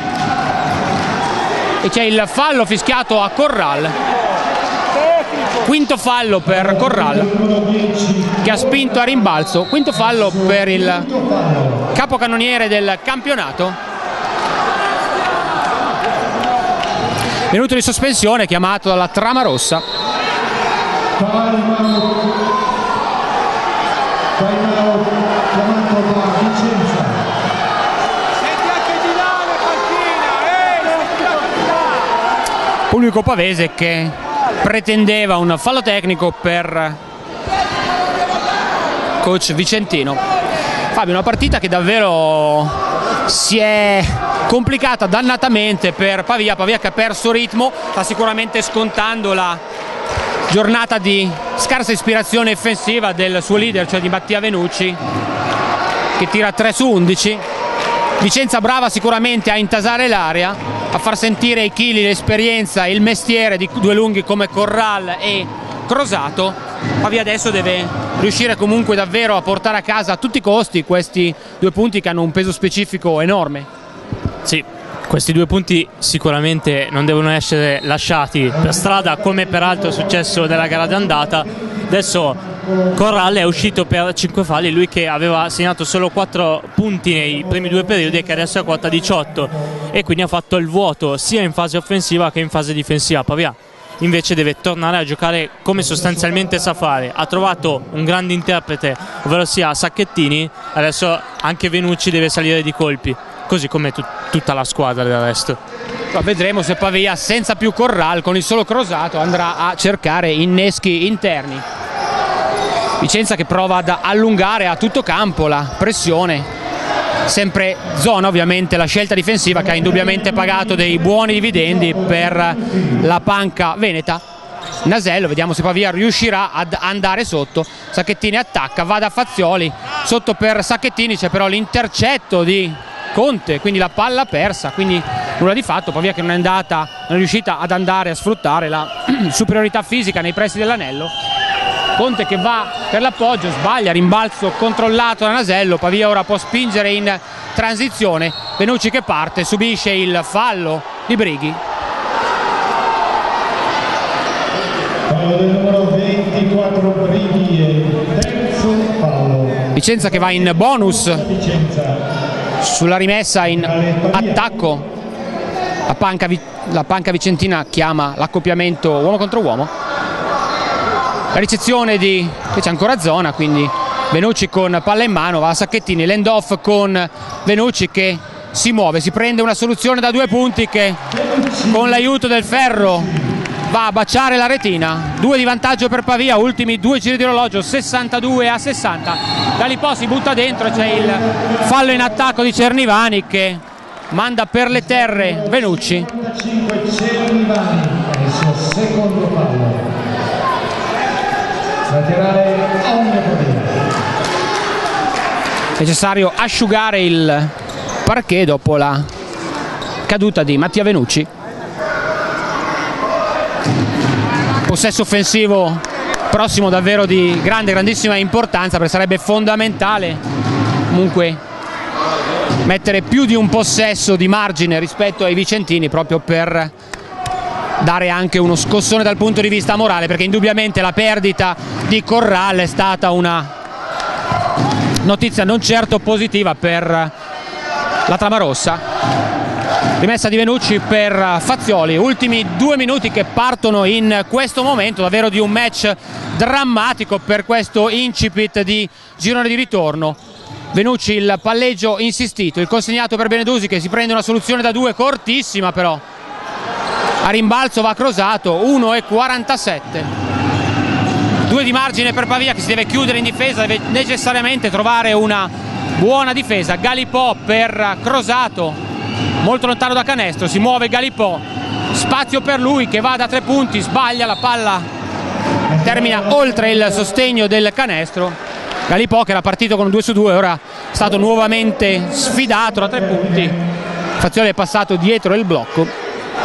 E c'è il fallo fischiato a Corral. Quinto fallo per Corral che ha spinto a rimbalzo. Quinto fallo per il capocannoniere del campionato. Minuto di sospensione chiamato dalla Trama Rossa. Pubblico pavese che pretendeva un fallo tecnico per coach Vicentino. Fabio, una partita che davvero si è complicata dannatamente per Pavia. Pavia che ha perso ritmo, sta sicuramente scontando la giornata di scarsa ispirazione offensiva del suo leader, cioè di Mattia Venucci, che tira tre su undici. Vicenza brava sicuramente a intasare l'area, a far sentire i chili, l'esperienza e il mestiere di due lunghi come Corral e Crosato. Pavia adesso deve riuscire comunque davvero a portare a casa a tutti i costi questi due punti che hanno un peso specifico enorme. Sì, questi due punti sicuramente non devono essere lasciati per strada, come peraltro è successo nella gara d'andata. Adesso Corral è uscito per cinque falli, lui che aveva segnato solo quattro punti nei primi due periodi e che adesso è a quota diciotto, e quindi ha fatto il vuoto sia in fase offensiva che in fase difensiva. Pavia invece deve tornare a giocare come sostanzialmente sa fare. Ha trovato un grande interprete, ovvero sia Sacchettini, adesso anche Venucci deve salire di colpi, così come tut tutta la squadra del resto. Ma vedremo se Pavia, senza più Corral, con il solo Crosato, andrà a cercare inneschi interni. Vicenza che prova ad allungare a tutto campo la pressione, sempre zona ovviamente la scelta difensiva che ha indubbiamente pagato dei buoni dividendi per la panca veneta. Nasello, vediamo se Pavia riuscirà ad andare sotto. Sacchettini attacca, va da Fazioli, sotto per Sacchettini c'è però l'intercetto di Conte, quindi la palla persa, quindi nulla di fatto. Pavia che non è andata, non è riuscita ad andare a sfruttare la superiorità fisica nei pressi dell'anello. Conte che va per l'appoggio, sbaglia, rimbalzo controllato da Nasello. Pavia ora può spingere in transizione. Venucci che parte, subisce il fallo di Brighi. Fallo del numero ventiquattro Brighi e terzo fallo. Vicenza che va in bonus sulla rimessa in attacco. La panca, la panca vicentina chiama l'accoppiamento uomo contro uomo. La ricezione di, che c'è ancora zona, quindi Venucci con palla in mano, va a Sacchettini, l'end off con Venucci che si muove, si prende una soluzione da due punti che con l'aiuto del ferro va a baciare la retina. Due di vantaggio per Pavia, ultimi due giri di orologio, sessantadue a sessanta. Da lì poi si butta dentro, c'è il fallo in attacco di Cernivani che manda per le terre Venucci. Cernivani, il suo secondo fallo. Laterale necessario asciugare il parquet dopo la caduta di Mattia Venucci. Possesso offensivo prossimo davvero di grande, grandissima importanza, perché sarebbe fondamentale comunque mettere più di un possesso di margine rispetto ai vicentini, proprio per dare anche uno scossone dal punto di vista morale, perché indubbiamente la perdita di Corral è stata una notizia non certo positiva per la Tramarossa. Rimessa di Venucci per Fazioli, ultimi due minuti che partono in questo momento davvero di un match drammatico per questo incipit di girone di ritorno. Venucci il palleggio insistito, il consegnato per Benedusi che si prende una soluzione da due cortissima, però a rimbalzo va Crosato, uno e quarantasette. Due di margine per Pavia che si deve chiudere in difesa, deve necessariamente trovare una buona difesa. Galipò per Crosato, molto lontano da canestro, si muove Galipò, spazio per lui che va da tre punti, sbaglia, la palla termina oltre il sostegno del canestro. Galipò che era partito con un due su due, ora è stato nuovamente sfidato da tre punti. Fazioli è passato dietro il blocco.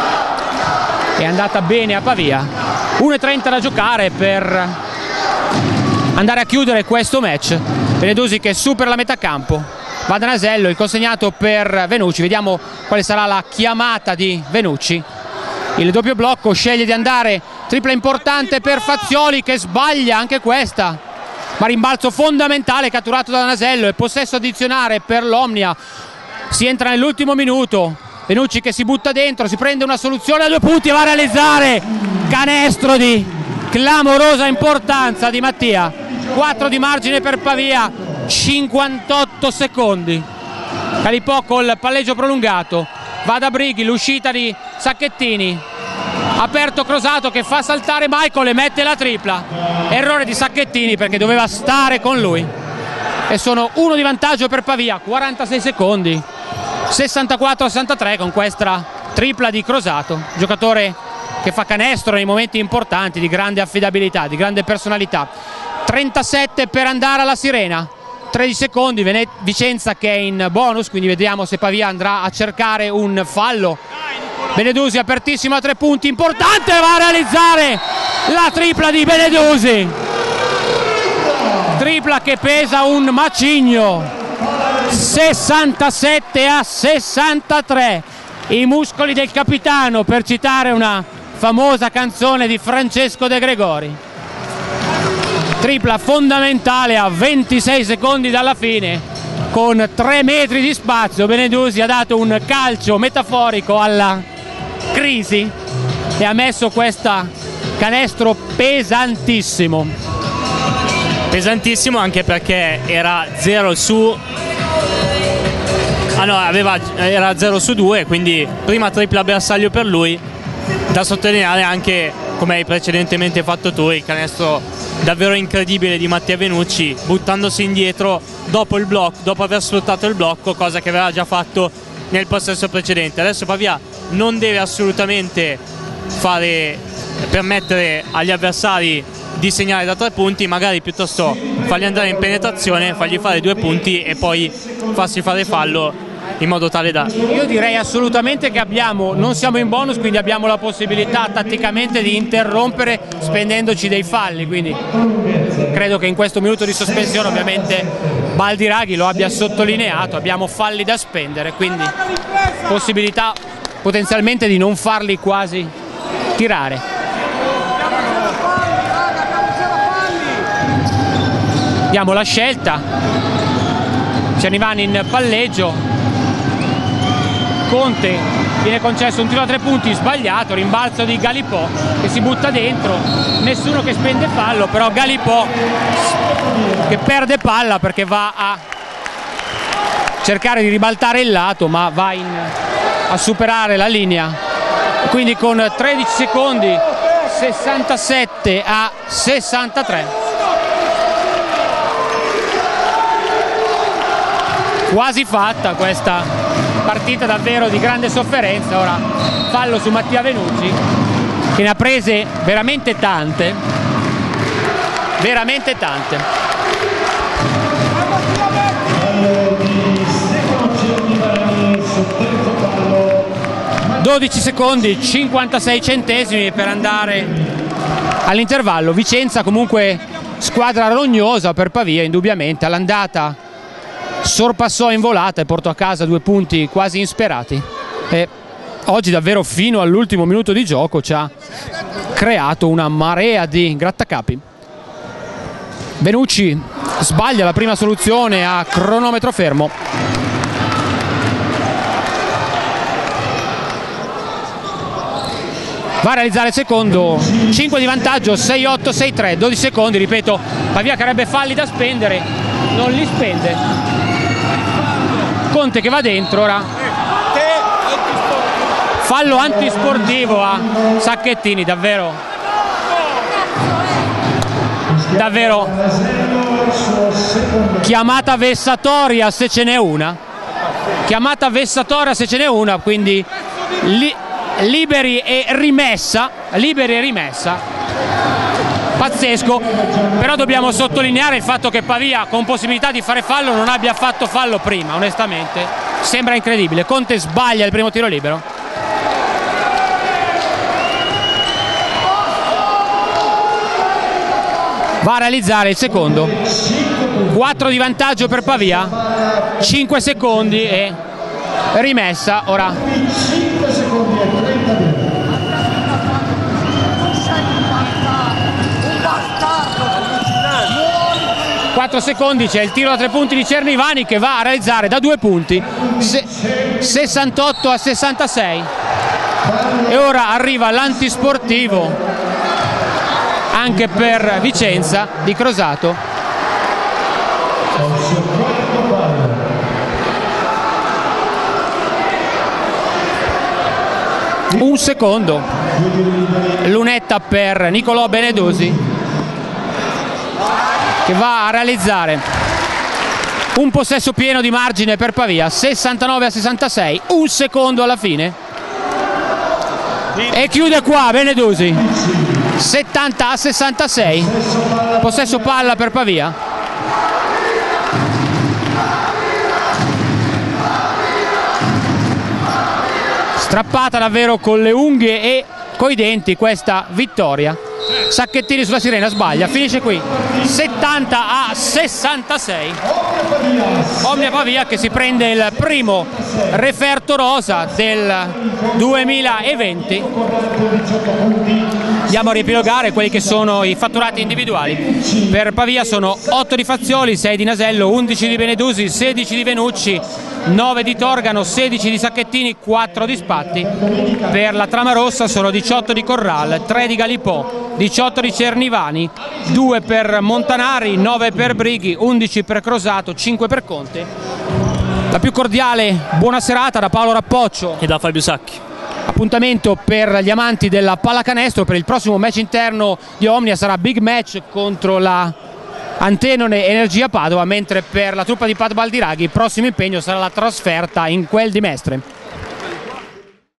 È andata bene a Pavia. uno e trenta da giocare per andare a chiudere questo match. Benedusi che supera la metà campo, va da Nasello, il consegnato per Venucci. Vediamo quale sarà la chiamata di Venucci. Il doppio blocco, sceglie di andare, tripla importante per Fazioli che sbaglia anche questa, ma rimbalzo fondamentale catturato da Nasello e possesso addizionale per l'Omnia. Si entra nell'ultimo minuto. Venucci che si butta dentro, si prende una soluzione a due punti e va a realizzare canestro di clamorosa importanza di Mattia. quattro di margine per Pavia, cinquantotto secondi. Galipò col palleggio prolungato, va da Brighi, l'uscita di Sacchettini, aperto Crosato che fa saltare Michael e mette la tripla. Errore di Sacchettini perché doveva stare con lui. E sono uno di vantaggio per Pavia, quarantasei secondi. sessantaquattro a sessantatré con questa tripla di Crosato, giocatore che fa canestro nei momenti importanti, di grande affidabilità, di grande personalità. trentasette per andare alla sirena, tredici secondi, Vene Vicenza che è in bonus, quindi vediamo se Pavia andrà a cercare un fallo. Benedusi apertissimo a tre punti, importante, va a realizzare la tripla di Benedusi. tripla che pesa un macigno, sessantasette a sessantatré, i muscoli del capitano, per citare una famosa canzone di Francesco De Gregori. Tripla fondamentale a ventisei secondi dalla fine, con tre metri di spazio. Benedusi ha dato un calcio metaforico alla crisi e ha messo questo canestro pesantissimo. Pesantissimo anche perché era zero su ah no, aveva, era zero su due, quindi prima tripla bersaglio per lui. Da sottolineare anche, come hai precedentemente fatto tu, il canestro davvero incredibile di Mattia Venucci, buttandosi indietro dopo il blocco, dopo aver sfruttato il blocco, cosa che aveva già fatto nel possesso precedente. Adesso Pavia non deve assolutamente fare, permettere agli avversari di segnare da tre punti, magari piuttosto farli andare in penetrazione, fargli fare due punti e poi farsi fare fallo, in modo tale da... Io direi assolutamente che abbiamo, non siamo in bonus, quindi abbiamo la possibilità tatticamente di interrompere spendendoci dei falli, quindi credo che in questo minuto di sospensione ovviamente Baldiraghi lo abbia sottolineato, abbiamo falli da spendere, quindi possibilità potenzialmente di non farli quasi tirare. Diamo la scelta, Cianivani in palleggio, Conte, viene concesso un tiro a tre punti sbagliato, rimbalzo di Galipò che si butta dentro, nessuno che spende fallo, però Galipò che perde palla perché va a cercare di ribaltare il lato, ma va in, a superare la linea, quindi con tredici secondi sessantasette a sessantatré. Quasi fatta questa partita davvero di grande sofferenza. Ora fallo su Mattia Venucci che ne ha prese veramente tante, veramente tante. dodici secondi cinquantasei centesimi per andare all'intervallo. Vicenza comunque squadra rognosa per Pavia, indubbiamente all'andata sorpassò in volata e portò a casa due punti quasi insperati, e oggi davvero fino all'ultimo minuto di gioco ci ha creato una marea di grattacapi. Venucci sbaglia la prima soluzione a cronometro fermo. Va a realizzare il secondo, cinque di vantaggio, sei otto sei tre, dodici secondi, ripeto, Pavia che avrebbe falli da spendere, non li spende. Conte che va dentro ora, fallo antisportivo a Sacchettini, davvero davvero chiamata vessatoria se ce n'è una, chiamata vessatoria se ce n'è una, quindi li, liberi e rimessa, liberi e rimessa. Pazzesco, però dobbiamo sottolineare il fatto che Pavia con possibilità di fare fallo non abbia fatto fallo prima, onestamente sembra incredibile. Conte sbaglia il primo tiro libero. Va a realizzare il secondo, quattro di vantaggio per Pavia, cinque secondi e rimessa. Ora quattro secondi, c'è il tiro da tre punti di Cernivani che va a realizzare da due punti, Se sessantotto a sessantasei, e ora arriva l'antisportivo anche per Vicenza di Crosato. Un secondo, lunetta per Nicolò Benedusi che va a realizzare un possesso pieno di margine per Pavia, sessantanove a sessantasei, un secondo alla fine e chiude qua Benedusi, settanta a sessantasei, possesso palla per Pavia. Strappata davvero con le unghie e coi denti questa vittoria Sacchettini sulla sirena, sbaglia, finisce qui settanta a sessantasei. Omnia Pavia che si prende il primo referto rosa del duemilaventi. Andiamo a riepilogare quelli che sono i fatturati individuali. Per Pavia sono otto di Fazioli, sei di Nasello, undici di Benedusi, sedici di Venucci, nove di Torgano, sedici di Sacchettini, quattro di Spatti. Per la trama rossa sono diciotto di Corral, tre di Galipò, diciotto di Cernivani, due per Montanari, nove per Brighi, undici per Crosato, cinque per Conte. La più cordiale buona serata da Paolo Rappoccio e da Fabio Sacchi. Appuntamento per gli amanti della pallacanestro. Per il prossimo match interno di Omnia sarà big match contro la Antenone Energia Padova, mentre per la truppa di Padova Aldiraghi il prossimo impegno sarà la trasferta in quel di Mestre.